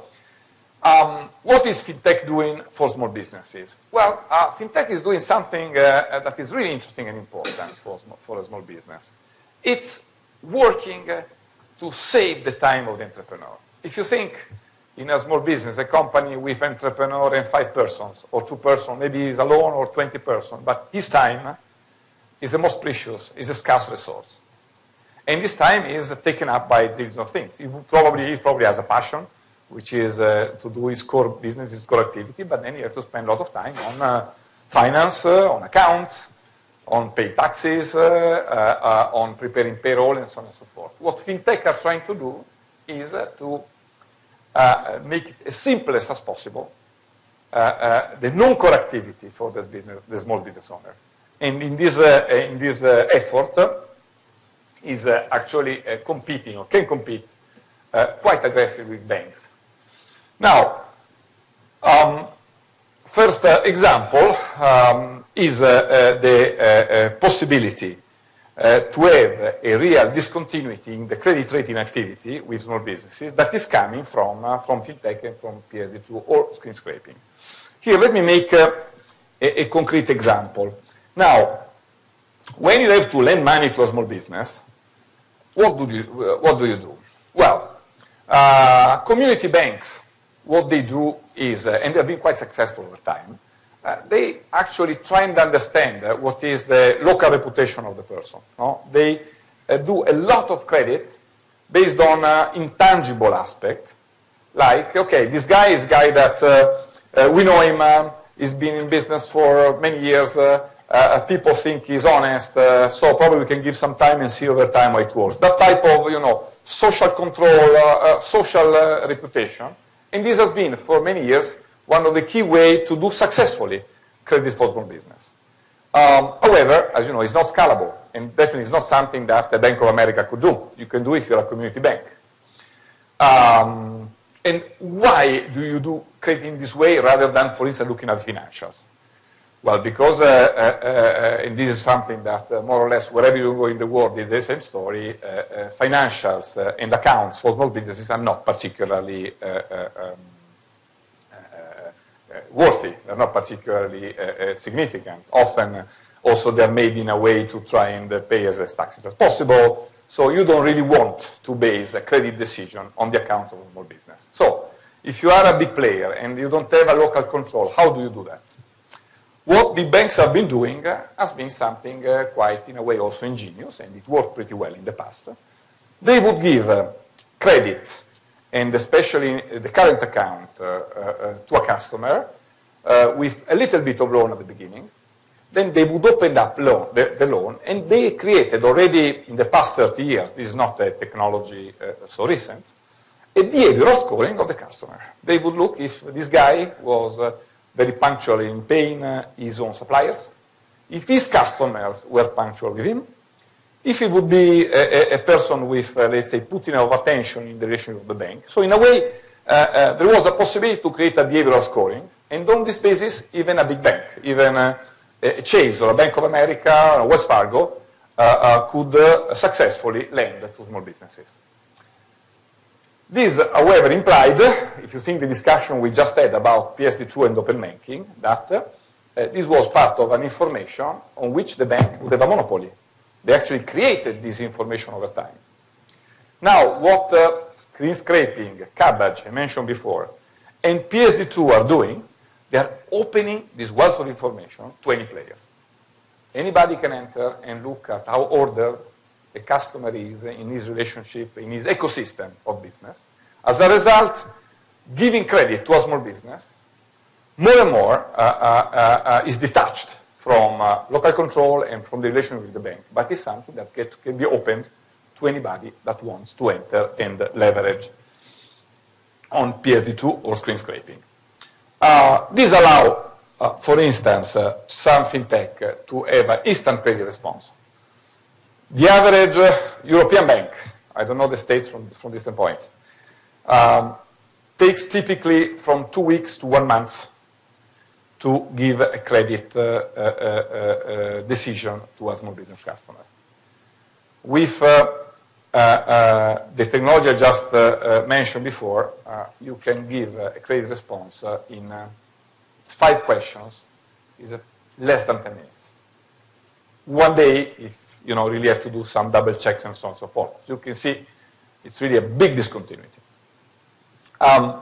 Um, what is fintech doing for small businesses? Well, uh, fintech is doing something uh, that is really interesting and important for, for a small business. It's working uh, to save the time of the entrepreneur. If you think in a small business, a company with an entrepreneur and five persons, or two persons, maybe he's alone or twenty persons, but his time is the most precious, is a scarce resource. And this time is taken up by zillions of things. He probably, he probably has a passion, which is uh, to do his core business, his core activity, but then you have to spend a lot of time on uh, finance, uh, on accounts, on pay taxes, uh, uh, uh, on preparing payroll, and so on and so forth. What fintech are trying to do is uh, to uh, make it as simplest as possible uh, uh, the non-core activity for this business, the small business owner. And in this, uh, in this uh, effort, uh, is uh, actually uh, competing, or can compete, uh, quite aggressively with banks. Now, um, first uh, example um, is uh, uh, the uh, uh, possibility uh, to have a real discontinuity in the credit rating activity with small businesses that is coming from, uh, from fintech and from P S D two or screen scraping. Here, let me make uh, a, a concrete example. Now, when you have to lend money to a small business, what do you, uh, what do, you do? Well, uh, community banks, what they do is, uh, and they have been quite successful over time, uh, they actually try and understand uh, what is the local reputation of the person. No? They uh, do a lot of credit based on uh, intangible aspects, like, okay, this guy is a guy that uh, uh, we know him, uh, he's been in business for many years, uh, uh, people think he's honest, uh, so probably we can give some time and see over time how it works. That type of, you know, social control, uh, uh, social uh, reputation. And this has been, for many years, one of the key ways to do successfully credit for small business. Um, however, as you know, it's not scalable, and definitely it's not something that the Bank of America could do. You can do if you're a community bank. Um, and why do you do credit in this way rather than, for instance, looking at financials? Well, because, uh, uh, uh, and this is something that uh, more or less wherever you go in the world is the same story, uh, uh, financials uh, and accounts for small businesses are not particularly uh, uh, um, uh, uh, worthy, they're not particularly uh, uh, significant. Often uh, also they're made in a way to try and uh, pay as less taxes as possible, so you don't really want to base a credit decision on the accounts of a small business. So, if you are a big player and you don't have a local control, how do you do that? What the banks have been doing uh, has been something uh, quite, in a way, also ingenious, and it worked pretty well in the past. They would give uh, credit, and especially the current account, uh, uh, to a customer uh, with a little bit of loan at the beginning. Then they would open up loan, the, the loan, and they created already in the past thirty years, this is not a technology uh, so recent, a behavioral scoring of the customer. They would look if this guy was uh, very punctual in paying uh, his own suppliers, if his customers were punctual with him, if he would be a, a, a person with, uh, let's say, putting of attention in the relationship with the bank. So in a way, uh, uh, there was a possibility to create a behavioral scoring, and on this basis, even a big bank, even uh, a Chase or a Bank of America or Wells Fargo uh, uh, could uh, successfully lend to small businesses. This, however, implied, if you think the discussion we just had about P S D two and open banking, that uh, this was part of an information on which the bank would have a monopoly. They actually created this information over time. Now, what uh, screen scraping, Kabbage, I mentioned before, and P S D two are doing, they are opening this wealth of information to any player. Anybody can enter and look at how ordered a customer is in his relationship, in his ecosystem of business. As a result, giving credit to a small business more and more uh, uh, uh, is detached from uh, local control and from the relationship with the bank, but it's something that get, can be opened to anybody that wants to enter and leverage on P S D two or screen scraping. Uh, these allow, uh, for instance, uh, some fintech uh, to have an instant credit response. The average uh, European bank, I don't know the states from, from this standpoint, um, takes typically from two weeks to one month to give a credit uh, uh, uh, uh, decision to a small business customer. With uh, uh, uh, the technology I just uh, uh, mentioned before, uh, you can give a credit response uh, in uh, five questions, is uh, less than ten minutes. One day, if you know, really have to do some double checks and so on and so forth. As you can see, it's really a big discontinuity. Um,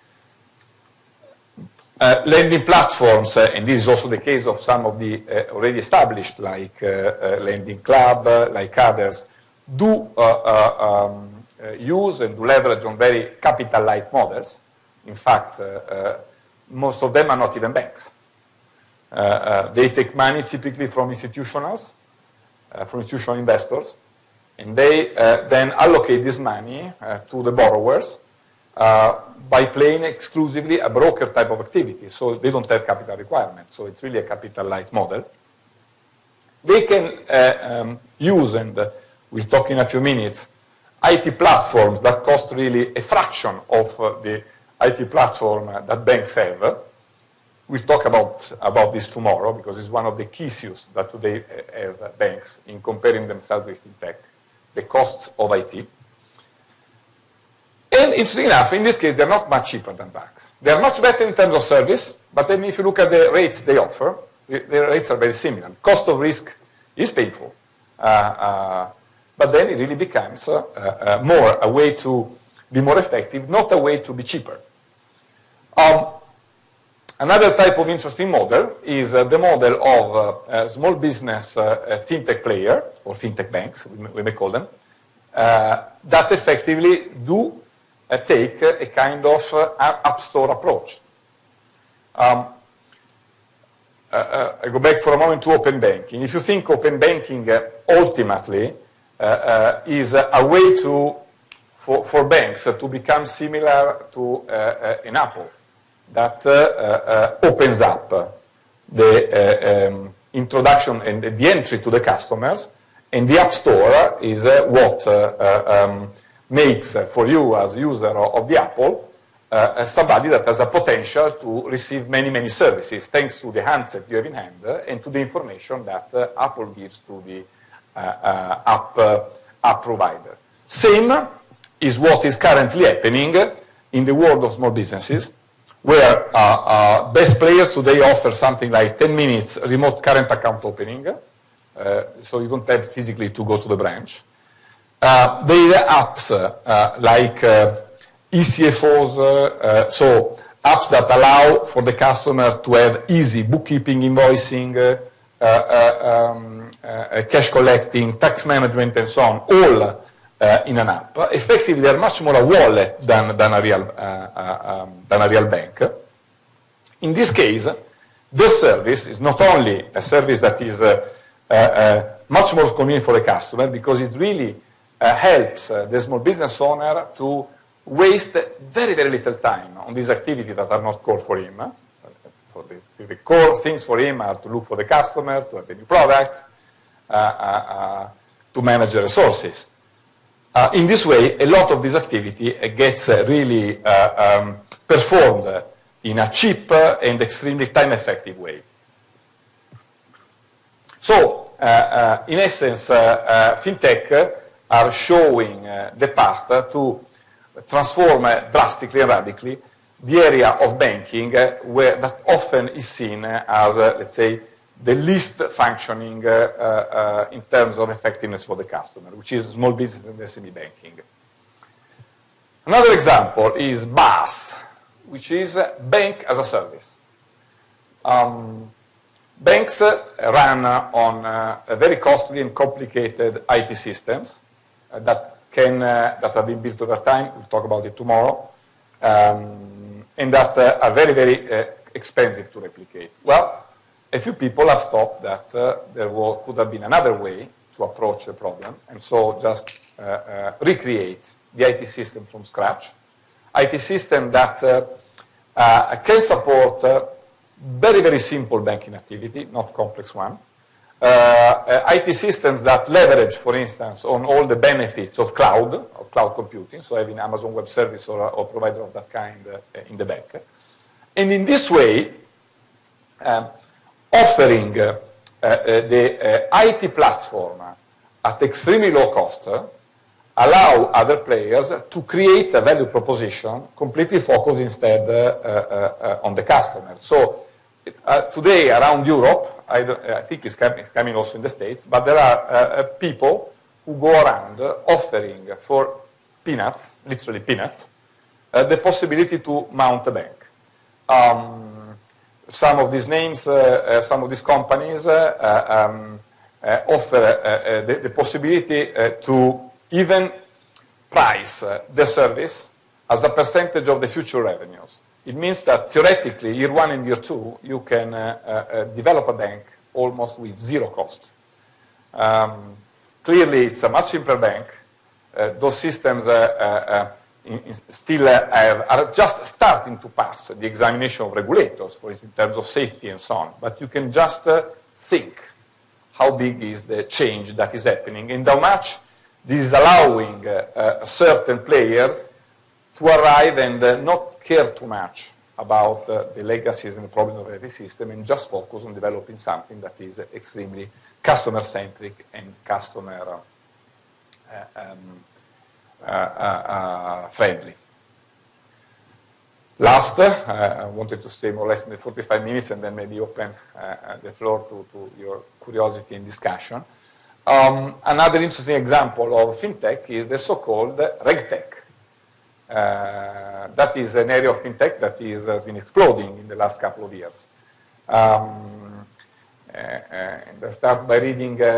uh, lending platforms, uh, and this is also the case of some of the uh, already established, like uh, uh, Lending Club, uh, like others, do uh, uh, um, uh, use and do leverage on very capital-light models. In fact, uh, uh, most of them are not even banks. Uh, uh, they take money typically from institutionals, Uh, from institutional investors, and they uh, then allocate this money uh, to the borrowers uh, by playing exclusively a broker type of activity. So they don't have capital requirements. So it's really a capital light model. They can uh, um, use, and uh, we'll talk in a few minutes, I T platforms that cost really a fraction of uh, the I T platform uh, that banks have. We'll talk about, about this tomorrow because it's one of the key issues that today have uh, banks in comparing themselves with fintech, the costs of I T. And interesting enough, in this case, they're not much cheaper than banks. They're much better in terms of service, but then if you look at the rates they offer, the, the rates are very similar. Cost of risk is painful. Uh, uh, But then it really becomes uh, uh, more a way to be more effective, not a way to be cheaper. Um, another type of interesting model is uh, the model of uh, a small business uh, fintech player, or fintech banks, we may, we may call them, uh, that effectively do uh, take a kind of uh, app store approach. Um, uh, uh, I go back for a moment to open banking. If you think open banking uh, ultimately Uh, uh, is uh, a way to, for, for banks uh, to become similar to uh, uh, an Apple that uh, uh, opens up the uh, um, introduction and the entry to the customers, and the App Store is uh, what uh, uh, um, makes uh, for you as user of the Apple uh, somebody that has a potential to receive many, many services thanks to the handset you have in hand uh, and to the information that uh, Apple gives to the Uh, uh, app, uh, app provider. Same is what is currently happening in the world of small businesses, where uh, uh, best players today offer something like ten minutes remote current account opening, uh, so you don't have physically to go to the branch. Uh, they have apps uh, like uh, E C F Os, uh, uh, so apps that allow for the customer to have easy bookkeeping, invoicing, uh, uh, uh, um, Uh, cash collecting, tax management, and so on, all uh, in an app. Effectively, they're much more a wallet than, than, a real, uh, uh, um, than a real bank. In this case, the service is not only a service that is uh, uh, uh, much more convenient for the customer, because it really uh, helps uh, the small business owner to waste very, very little time on these activities that are not core for him. For the, the core things for him are to look for the customer, to have a new product, Uh, uh, uh, to manage the resources. Uh, in this way, a lot of this activity uh, gets uh, really uh, um, performed uh, in a cheap uh, and extremely time-effective way. So, uh, uh, in essence, uh, uh, fintech are showing uh, the path uh, to transform uh, drastically and radically the area of banking uh, where that often is seen uh, as, uh, let's say, the least functioning uh, uh, in terms of effectiveness for the customer, which is small business and S M E banking. Another example is B A S, which is bank as a service. Um, banks uh, run uh, on uh, very costly and complicated I T systems uh, that can uh, that have been built over time. We'll talk about it tomorrow, um, and that uh, are very very uh, expensive to replicate. Well, a few people have thought that uh, there was, could have been another way to approach the problem, and so just uh, uh, recreate the I T system from scratch. I T system that uh, uh, can support uh, very, very simple banking activity, not complex one. Uh, uh, I T systems that leverage, for instance, on all the benefits of cloud, of cloud computing, so having Amazon Web Service or, or provider of that kind uh, in the bank. And in this way, um, offering uh, uh, the uh, I T platform at extremely low cost uh, allow other players to create a value proposition completely focused instead uh, uh, uh, on the customer. So uh, today around Europe, I, I think it's coming, it's coming also in the States, but there are uh, people who go around uh, offering for peanuts, literally peanuts, uh, the possibility to mount a bank. Um, Some of these names, uh, uh, some of these companies uh, uh, um, uh, offer uh, uh, the, the possibility uh, to even price uh, the service as a percentage of the future revenues. It means that theoretically, year one and year two, you can uh, uh, develop a bank almost with zero cost. Um, clearly, it's a much simpler bank. Uh, those systems uh, uh, in, in still uh, have, are just starting to pass the examination of regulators, for instance, in terms of safety and so on. But you can just uh, think how big is the change that is happening and how much this is allowing uh, uh, certain players to arrive and uh, not care too much about uh, the legacies and the problems of every system and just focus on developing something that is uh, extremely customer-centric and customer uh, um, uh, uh, uh, friendly. Last, uh, I wanted to stay more or less in the forty-five minutes and then maybe open uh, the floor to, to your curiosity and discussion. Um, another interesting example of fintech is the so-called RegTech. Uh, that is an area of fintech that is, has been exploding in the last couple of years. Um, uh, uh, and I start by reading a, a,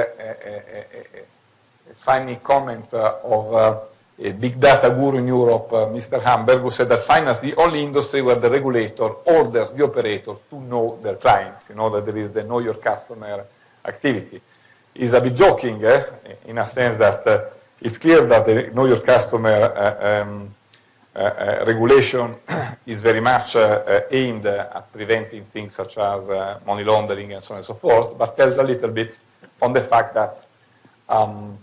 a, a funny comment uh, of uh, a big data guru in Europe, uh, Mister Hamburg, who said that finance is the only industry where the regulator orders the operators to know their clients. You know that there is the know your customer activity. He's a bit joking eh, in a sense that uh, it's clear that the know your customer uh, um, uh, uh, regulation is very much uh, uh, aimed uh, at preventing things such as uh, money laundering and so on and so forth, but tells a little bit on the fact that um,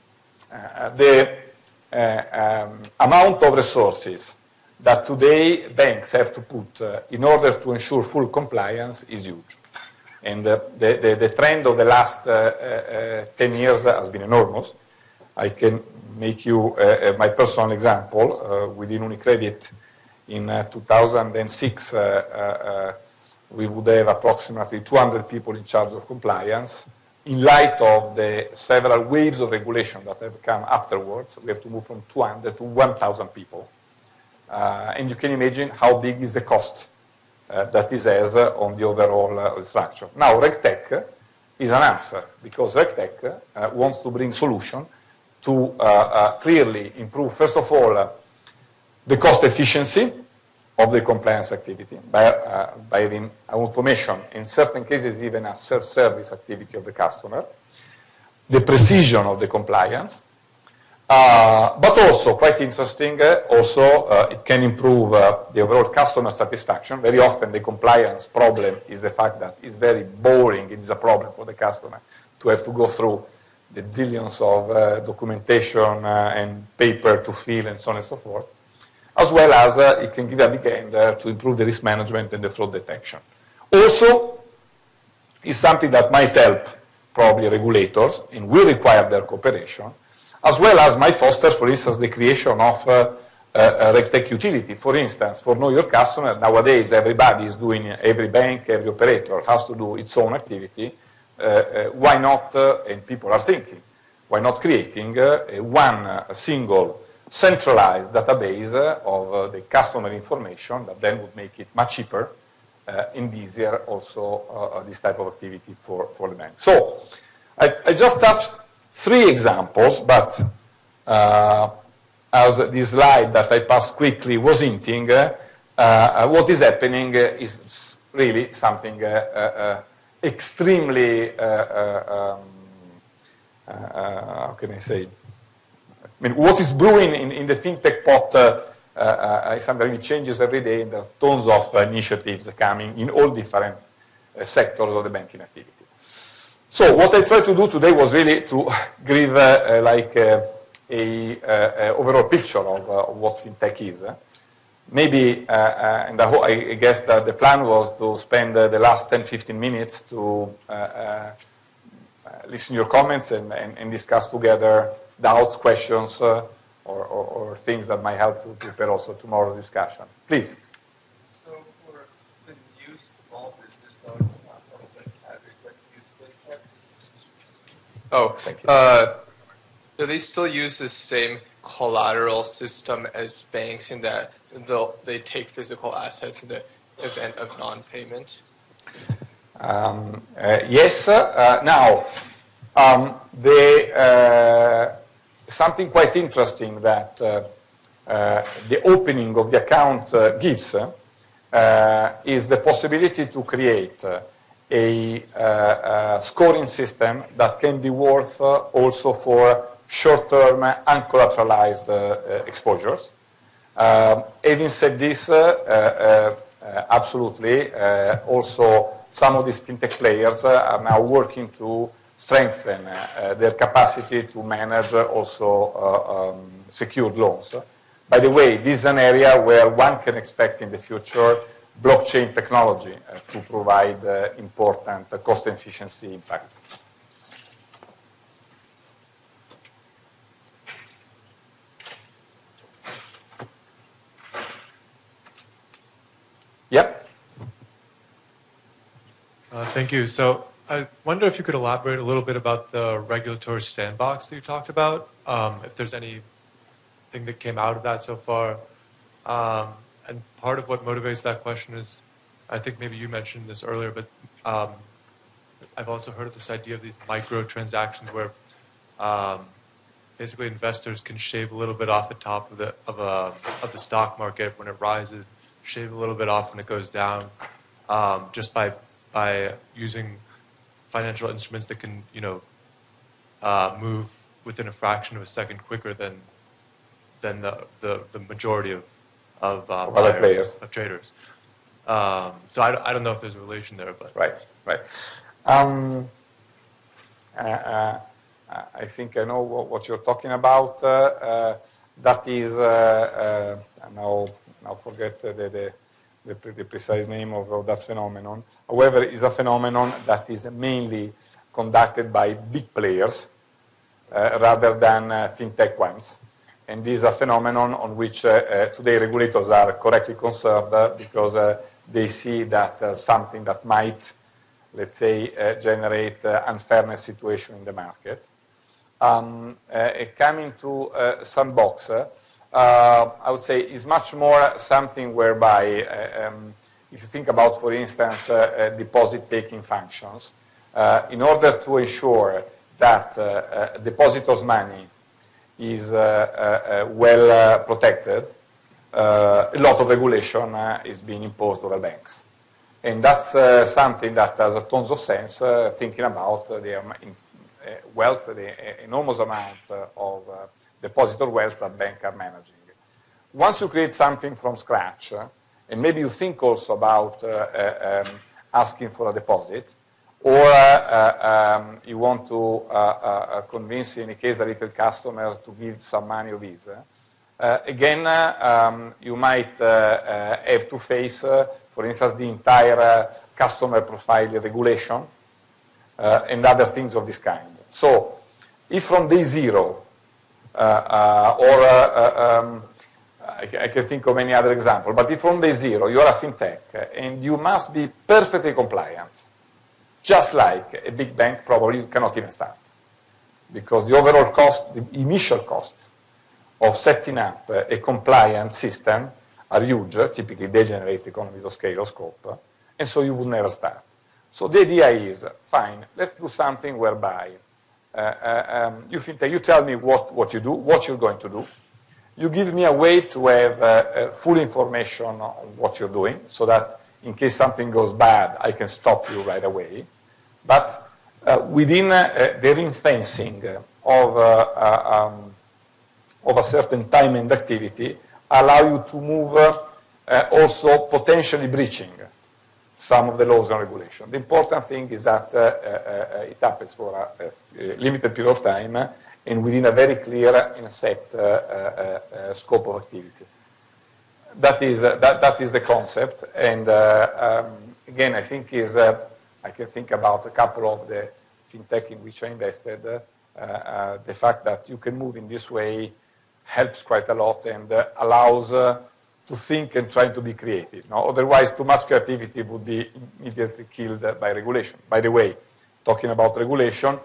uh, the uh, um, amount of resources that today banks have to put uh, in order to ensure full compliance is huge. And uh, the, the, the trend of the last uh, uh, ten years has been enormous. I can make you uh, my personal example. Uh, within UniCredit in uh, two thousand six, uh, uh, we would have approximately two hundred people in charge of compliance. In light of the several waves of regulation that have come afterwards, we have to move from two hundred to one thousand people. Uh, and you can imagine how big is the cost Uh, that this has uh, on the overall uh, structure. Now, RegTech is an answer because RegTech uh, wants to bring solution to uh, uh, clearly improve, first of all, uh, the cost efficiency of the compliance activity by, uh, by having automation, in certain cases even a self-service activity of the customer, the precision of the compliance, Uh, but also, quite interesting, uh, also uh, it can improve uh, the overall customer satisfaction. Very often the compliance problem is the fact that it's very boring, it is a problem for the customer to have to go through the zillions of uh, documentation uh, and paper to fill and so on and so forth, as well as uh, it can give a big hand uh, to improve the risk management and the fraud detection. Also, is something that might help probably regulators and will require their cooperation, as well as might foster, for instance, the creation of uh, a RegTech utility. For instance, for Know Your Customer, nowadays everybody is doing, every bank, every operator has to do its own activity. Uh, uh, why not, uh, and people are thinking, why not creating uh, a one uh, single centralized database uh, of uh, the customer information that then would make it much cheaper uh, and easier also uh, this type of activity for, for the bank. So, I, I just touched three examples, but uh, as this slide that I passed quickly was hinting, uh, uh, what is happening uh, is really something uh, uh, extremely, uh, uh, um, uh, how can I say, I mean, what is brewing in, in the fintech pot uh, uh, is something that changes every day, and there are tons of uh, initiatives coming in all different uh, sectors of the banking activity. So what I tried to do today was really to give uh, uh, like uh, a, uh, uh, overall picture of, uh, of what fintech is. Uh. Maybe, uh, uh, and I, I guess that the plan was to spend uh, the last ten to fifteen minutes to uh, uh, listen to your comments and, and, and discuss together doubts, questions, uh, or, or, or things that might help to prepare also tomorrow's discussion. Please. So for the new small business loan platform that Cadre use Oh, Thank you. uh, do they still use the same collateral system as banks in that they'll, they take physical assets in the event of non-payment? Um, uh, yes. Uh, now, um, the, uh, something quite interesting that uh, uh, the opening of the account uh, gives uh, is the possibility to create uh, a, uh, uh, scoring system that can be worth uh, also for short-term uncollateralized uh, uh, exposures. Um, having said this, uh, uh, uh, absolutely, uh, also some of these fintech players uh, are now working to strengthen uh, uh, their capacity to manage uh, also uh, um, secured loans. By the way, this is an area where one can expect in the future blockchain technology uh, to provide uh, important uh, cost efficiency impacts. Yep. Uh, thank you. So I wonder if you could elaborate a little bit about the regulatory sandbox that you talked about, um, if there's anything that came out of that so far. Um, and part of what motivates that question is, I think maybe you mentioned this earlier, but um, I've also heard of this idea of these micro transactions where um, basically investors can shave a little bit off the top of the, of, a, of the stock market when it rises, shave a little bit off when it goes down, um, just by by using financial instruments that can, you know, uh, move within a fraction of a second quicker than than the the, the majority of of, uh, Of other buyers, players. of traders. Um, so I, don't- I don't know if there's a relation there, but Right, right. Um, uh, uh, I think I know what, what you're talking about. Uh, uh, that is, uh, uh, I now, now forget the, the, the, pre- the precise name of, of that phenomenon. However, it's a phenomenon that is mainly conducted by big players uh, rather than uh, fintech ones. And this is a phenomenon on which uh, uh, today regulators are correctly concerned uh, because uh, they see that uh, something that might, let's say, uh, generate uh, unfairness situation in the market. Um, uh, coming to uh, Sandbox, uh, I would say is much more something whereby, uh, um, if you think about, for instance, uh, uh, deposit-taking functions, uh, in order to ensure that uh, uh, depositors' money is uh, uh, uh, well uh, protected, uh, a lot of regulation uh, is being imposed over banks. And that's uh, something that has a tons of sense, uh, thinking about uh, the um, in, uh, wealth, the uh, enormous amount uh, of uh, depositor wealth that banks are managing. Once you create something from scratch, uh, and maybe you think also about uh, uh, um, asking for a deposit, or uh, uh, um, you want to uh, uh, convince, in any case, a retail customers to give some money or Visa. Uh, again, uh, um, you might uh, uh, have to face, uh, for instance, the entire uh, customer profile regulation uh, and other things of this kind. So, if from day zero, uh, uh, or uh, uh, um, I, I can think of many other examples, but if from day zero you are a fintech and you must be perfectly compliant, just like a big bank, probably you cannot even start. Because the overall cost, the initial cost of setting up a compliant system are huge. Typically, they generate economies of scale or scope, and so you would never start. So the idea is, fine, let's do something whereby uh, uh, um, you, fintech, you tell me what, what you do, what you're going to do. You give me a way to have uh, uh, full information on what you're doing, so that in case something goes bad, I can stop you right away. But uh, within uh, the ring fencing of, uh, uh, um, of a certain time and activity, allow you to move uh, uh, also potentially breaching some of the laws and regulations. The important thing is that uh, uh, it happens for a, a limited period of time uh, and within a very clear and set uh, uh, uh, scope of activity. That is, uh, that, that is the concept, and uh, um, again, I think is, uh, I can think about a couple of the fintech in which I invested. Uh, uh, the fact that you can move in this way helps quite a lot and uh, allows uh, to think and try to be creative. No? Otherwise, too much creativity would be immediately killed uh, by regulation. By the way, talking about regulation,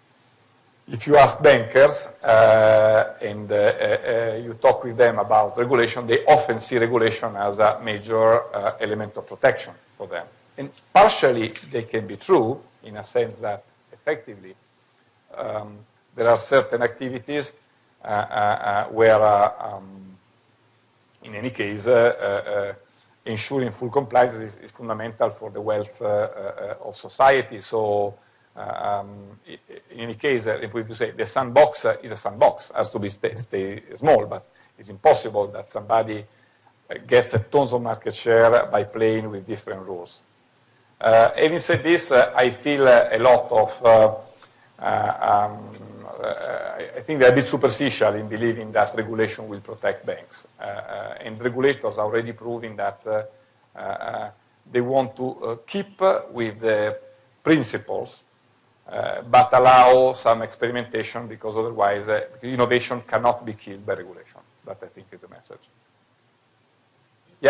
if you ask bankers uh, and uh, uh, you talk with them about regulation, they often see regulation as a major uh, element of protection for them. And partially they can be true in a sense that effectively um, there are certain activities uh, uh, uh, where, uh, um, in any case, uh, uh, ensuring full compliance is, is fundamental for the wealth uh, uh, of society. So. Um, in any case, uh, if we to say the sandbox uh, is a sandbox, has to be stay, stay small, but It's impossible that somebody gets a tons of market share by playing with different rules. Uh, having said this, uh, I feel uh, a lot of, uh, uh, um, uh, I think they're a bit superficial in believing that regulation will protect banks. Uh, uh, and regulators are already proving that uh, uh, they want to uh, keep with the principles, uh, but allow some experimentation, because otherwise uh, innovation cannot be killed by regulation. That, I think, is the message. Yeah?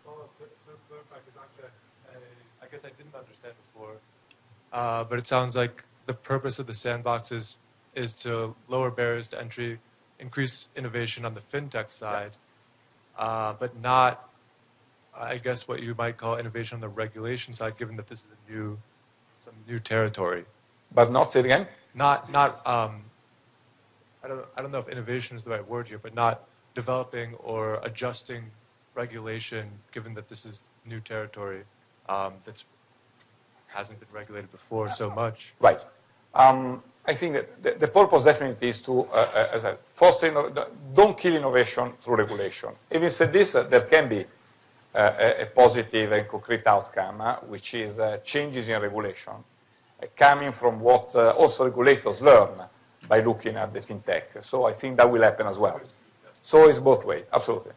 I guess I didn't understand before, uh, but it sounds like the purpose of the sandbox is, is to lower barriers to entry, increase innovation on the fintech side, uh, but not, I guess, what you might call innovation on the regulation side, given that this is a new, some new territory. But not, say it again? Not, not. Um, I don't, I don't know if innovation is the right word here, but not developing or adjusting regulation, given that this is new territory um, that hasn't been regulated before so much. Right. Um, I think that the, the purpose definitely is to, uh, uh, as I said, foster, don't kill innovation through regulation. Having said this, uh, there can be uh, a, a positive and concrete outcome, uh, which is uh, changes in regulation, uh, coming from what uh, also regulators learn by looking at the fintech. So I think that will happen as well. So it's both ways, absolutely.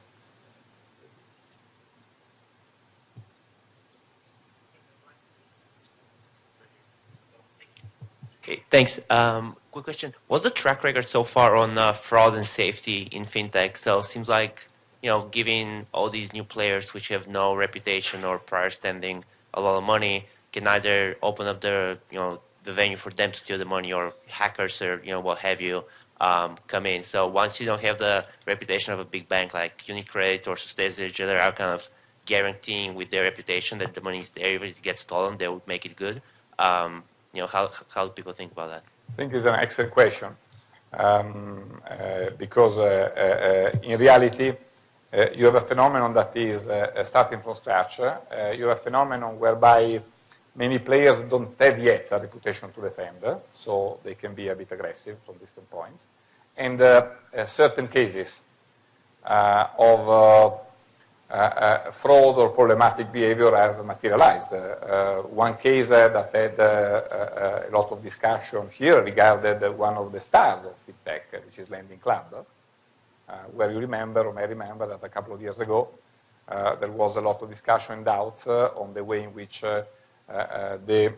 Okay, thanks. Um, quick question. What's the track record so far on uh, fraud and safety in fintech? So it seems like, you know, giving all these new players which have no reputation or prior standing a lot of money can either open up the, you know, the venue for them to steal the money, or hackers or, you know, what have you, um, come in. So once you don't have the reputation of a big bank like UniCredit or Société Générale are kind of guaranteeing with their reputation that the money is there, even if it gets stolen, they would make it good. Um, You know, how, how do people think about that? I think it's an excellent question, um, uh, because uh, uh, in reality, uh, you have a phenomenon that is uh, starting from scratch. Uh, you have a phenomenon whereby many players don't have yet a reputation to defend, so they can be a bit aggressive from distant points. And uh, uh, certain cases uh, of uh, Uh, uh, fraud or problematic behavior have materialized. Uh, uh, one case uh, that had uh, uh, a lot of discussion here regarded uh, one of the stars of fintech, uh, which is Lending Club, uh, where you remember, or may remember, that a couple of years ago uh, there was a lot of discussion and doubts uh, on the way in which uh, uh, uh, the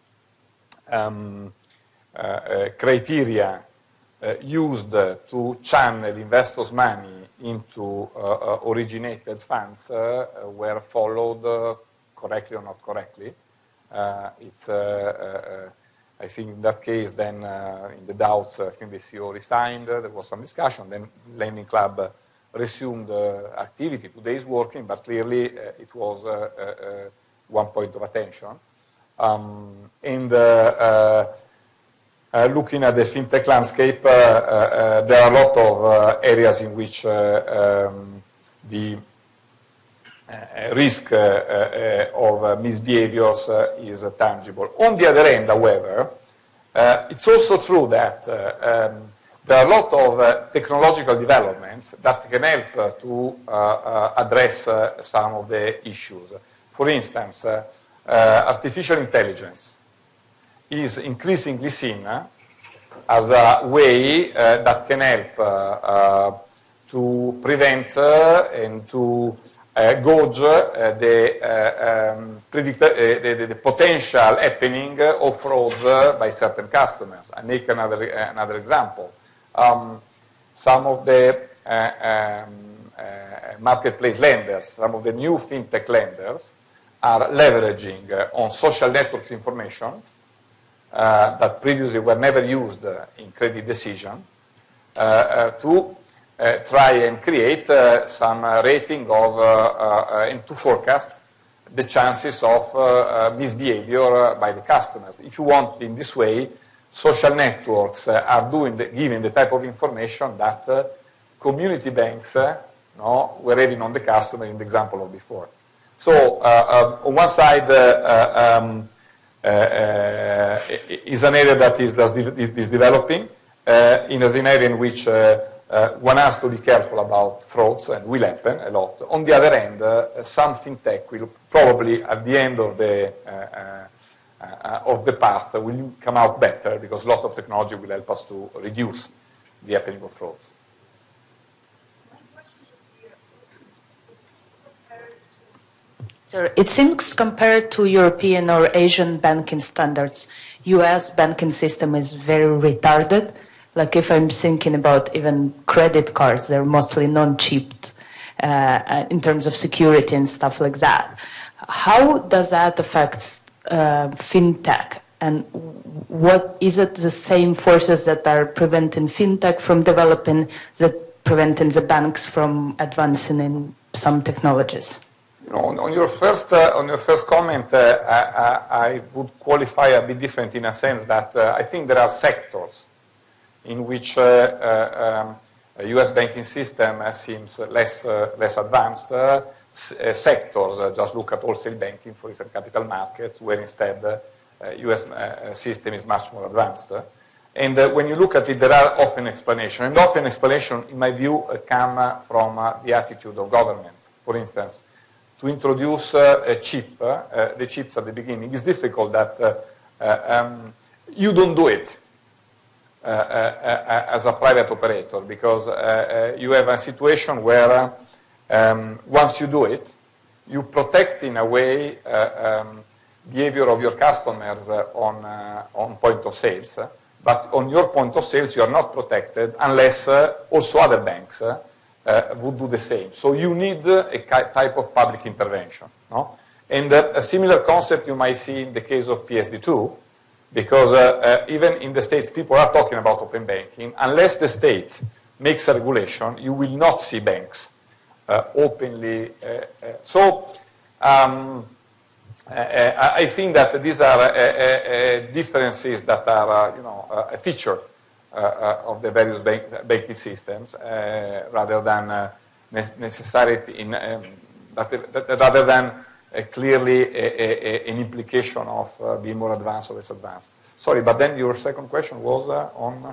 um, uh, uh, criteria uh, used to channel investors' money into uh, uh, originated funds uh, uh, were followed uh, correctly or not correctly. Uh, it's, uh, uh, I think in that case, then uh, in the doubts, I think the C E O resigned, uh, there was some discussion, then Lending Club uh, resumed uh, activity. Today is working, but clearly uh, it was uh, uh, one point of attention. Um, and uh, uh, Uh, looking at the fintech landscape, uh, uh, uh, there are a lot of uh, areas in which uh, um, the uh, risk uh, uh, of uh, misbehaviors uh, is uh, tangible. On the other end, however, uh, it's also true that uh, um, there are a lot of uh, technological developments that can help uh, to uh, uh, address uh, some of the issues. For instance, uh, uh, artificial intelligence is increasingly seen uh, as a way uh, that can help uh, uh, to prevent uh, and to uh, gauge uh, the, uh, um, predict uh, the, the potential happening of frauds uh, by certain customers. I make another, uh, another example. Um, some of the uh, um, uh, marketplace lenders, some of the new fintech lenders are leveraging uh, on social networks information Uh, that previously were never used uh, in credit decision uh, uh, to uh, try and create uh, some uh, rating of uh, uh, and to forecast the chances of uh, uh, misbehavior uh, by the customers. If you want, in this way, social networks uh, are doing the, giving the type of information that uh, community banks uh, no, were having on the customer in the example of before. So uh, uh, on one side, uh, uh, um, Uh, uh, is an area that is, that is developing, uh, in an area in which uh, uh, one has to be careful about frauds, and will happen a lot. On the other hand, uh, some fintech will probably, at the end of the uh, uh, uh, of the path, uh, will come out better, because a lot of technology will help us to reduce the happening of frauds. So it seems compared to European or Asian banking standards, U S banking system is very retarded. Like if I'm thinking about even credit cards, they're mostly non-chipped uh, in terms of security and stuff like that. How does that affect uh, fintech? And what is it the same forces that are preventing fintech from developing that preventing the banks from advancing in some technologies? You know, on, on your first uh, on your first comment, uh, I, I would qualify a bit different in a sense that uh, I think there are sectors in which uh, uh, um, a U S banking system uh, seems less uh, less advanced. Uh, s uh, sectors, uh, just look at wholesale banking, for instance, capital markets, where instead uh, uh, U S uh, system is much more advanced. Uh, and uh, when you look at it, there are often explanations, and often explanation, in my view, uh, come uh, from uh, the attitude of governments. For instance, to introduce uh, a chip, uh, the chips at the beginning, it's difficult that uh, uh, um, you don't do it uh, uh, uh, as a private operator, because uh, uh, you have a situation where uh, um, once you do it, you protect in a way uh, um, behavior of your customers uh, on, uh, on point of sales, uh, but on your point of sales you are not protected unless uh, also other banks uh, Uh, would do the same. So you need uh, a type of public intervention. No? And uh, a similar concept you might see in the case of P S D two, because uh, uh, even in the States, people are talking about open banking. Unless the state makes a regulation, you will not see banks uh, openly. Uh, uh, so um, uh, I think that these are uh, uh, differences that are, uh, you know, uh, a feature Uh, uh, of the various bank, banking systems, uh, rather than uh, necessarily in, um, that, that, rather than uh, clearly a, a, an implication of uh, being more advanced or less advanced. Sorry, but then your second question was uh, on.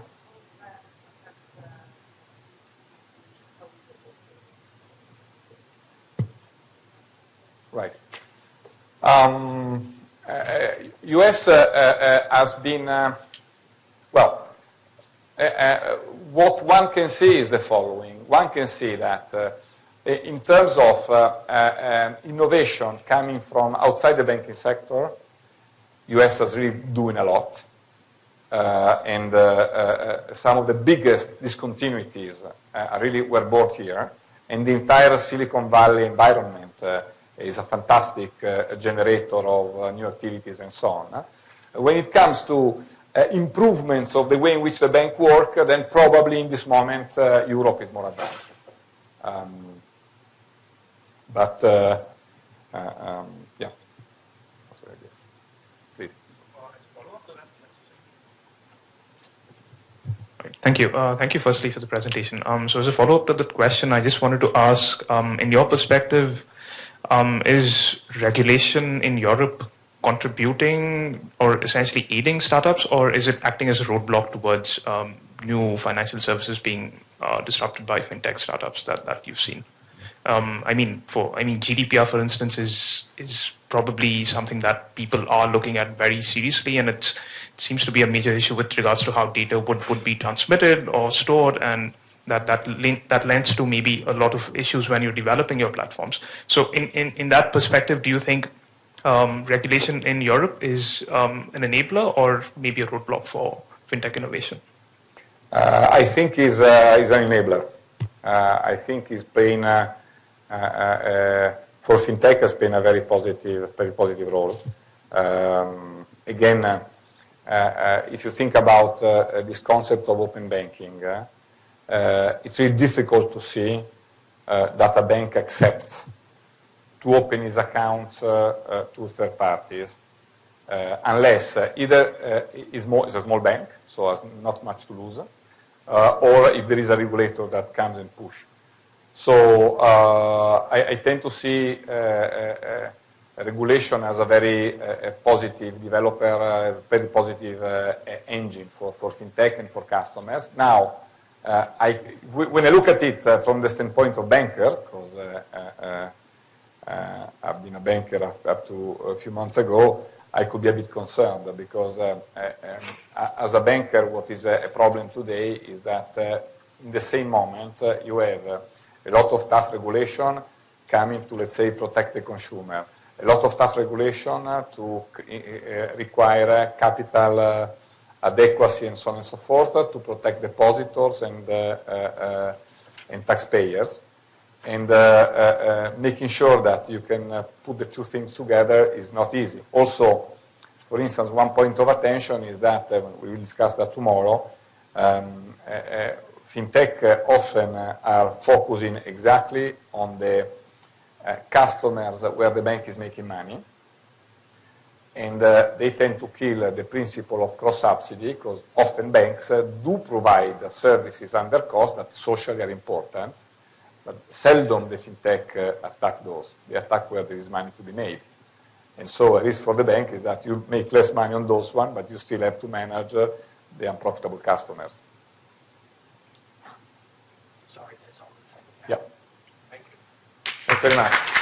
Right. Um, uh, U S uh, uh, has been uh, well. Uh, uh, what one can see is the following. One can see that uh, in terms of uh, uh, um, innovation coming from outside the banking sector, U S is really doing a lot. Uh, and uh, uh, some of the biggest discontinuities uh, really were born here. And the entire Silicon Valley environment uh, is a fantastic uh, generator of uh, new activities and so on. Uh, when it comes to Uh, improvements of the way in which the bank work, uh, then probably in this moment uh, Europe is more advanced. Um, but, uh, uh, um, yeah, that's what I guess. Please. Thank you. Uh, thank you firstly for the presentation. Um, so as a follow-up to that question, I just wanted to ask, um, in your perspective, um, is regulation in Europe contributing or essentially aiding startups, or is it acting as a roadblock towards um, new financial services being uh, disrupted by fintech startups that, that you've seen? Um, I mean, for I mean, G D P R, for instance, is is probably something that people are looking at very seriously, and it's, it seems to be a major issue with regards to how data would, would be transmitted or stored, and that that link, that lends to maybe a lot of issues when you're developing your platforms. So, in in, in that perspective, do you think Um, regulation in Europe is um, an enabler or maybe a roadblock for fintech innovation? Uh, I think is uh, is an enabler. Uh, I think is playing uh, uh, uh, for fintech has been a very positive, very positive role. Um, again, uh, uh, if you think about uh, this concept of open banking, uh, uh, it's really difficult to see uh, that a bank accepts to open his accounts uh, uh, to third parties, uh, unless uh, either uh, is, more, is a small bank, so has not much to lose, uh, or if there is a regulator that comes and push. So uh, I, I tend to see uh, uh, uh, regulation as a very uh, a positive developer, uh, very positive uh, engine for, for fintech and for customers. Now, uh, I, when I look at it uh, from the standpoint of banker, because uh, uh, uh, I've been a banker up, up to a few months ago, I could be a bit concerned because uh, uh, um, as a banker, what is a, a problem today is that uh, in the same moment uh, you have uh, a lot of tough regulation coming to, let's say, protect the consumer. A lot of tough regulation uh, to uh, require uh, capital uh, adequacy and so on and so forth uh, to protect depositors and, uh, uh, uh, and taxpayers. And uh, uh, uh, making sure that you can uh, put the two things together is not easy. Also, for instance, one point of attention is that, uh, we will discuss that tomorrow, um, uh, uh, fintech uh, often uh, are focusing exactly on the uh, customers where the bank is making money. And uh, they tend to kill uh, the principle of cross-subsidy because often banks uh, do provide services under cost that socially are important. But seldom the fintech uh, attack those. They attack where there is money to be made. And so a risk for the bank is that you make less money on those ones, but you still have to manage uh, the unprofitable customers. Sorry, that's all the time we have. Yeah. Thank you. Thanks very much.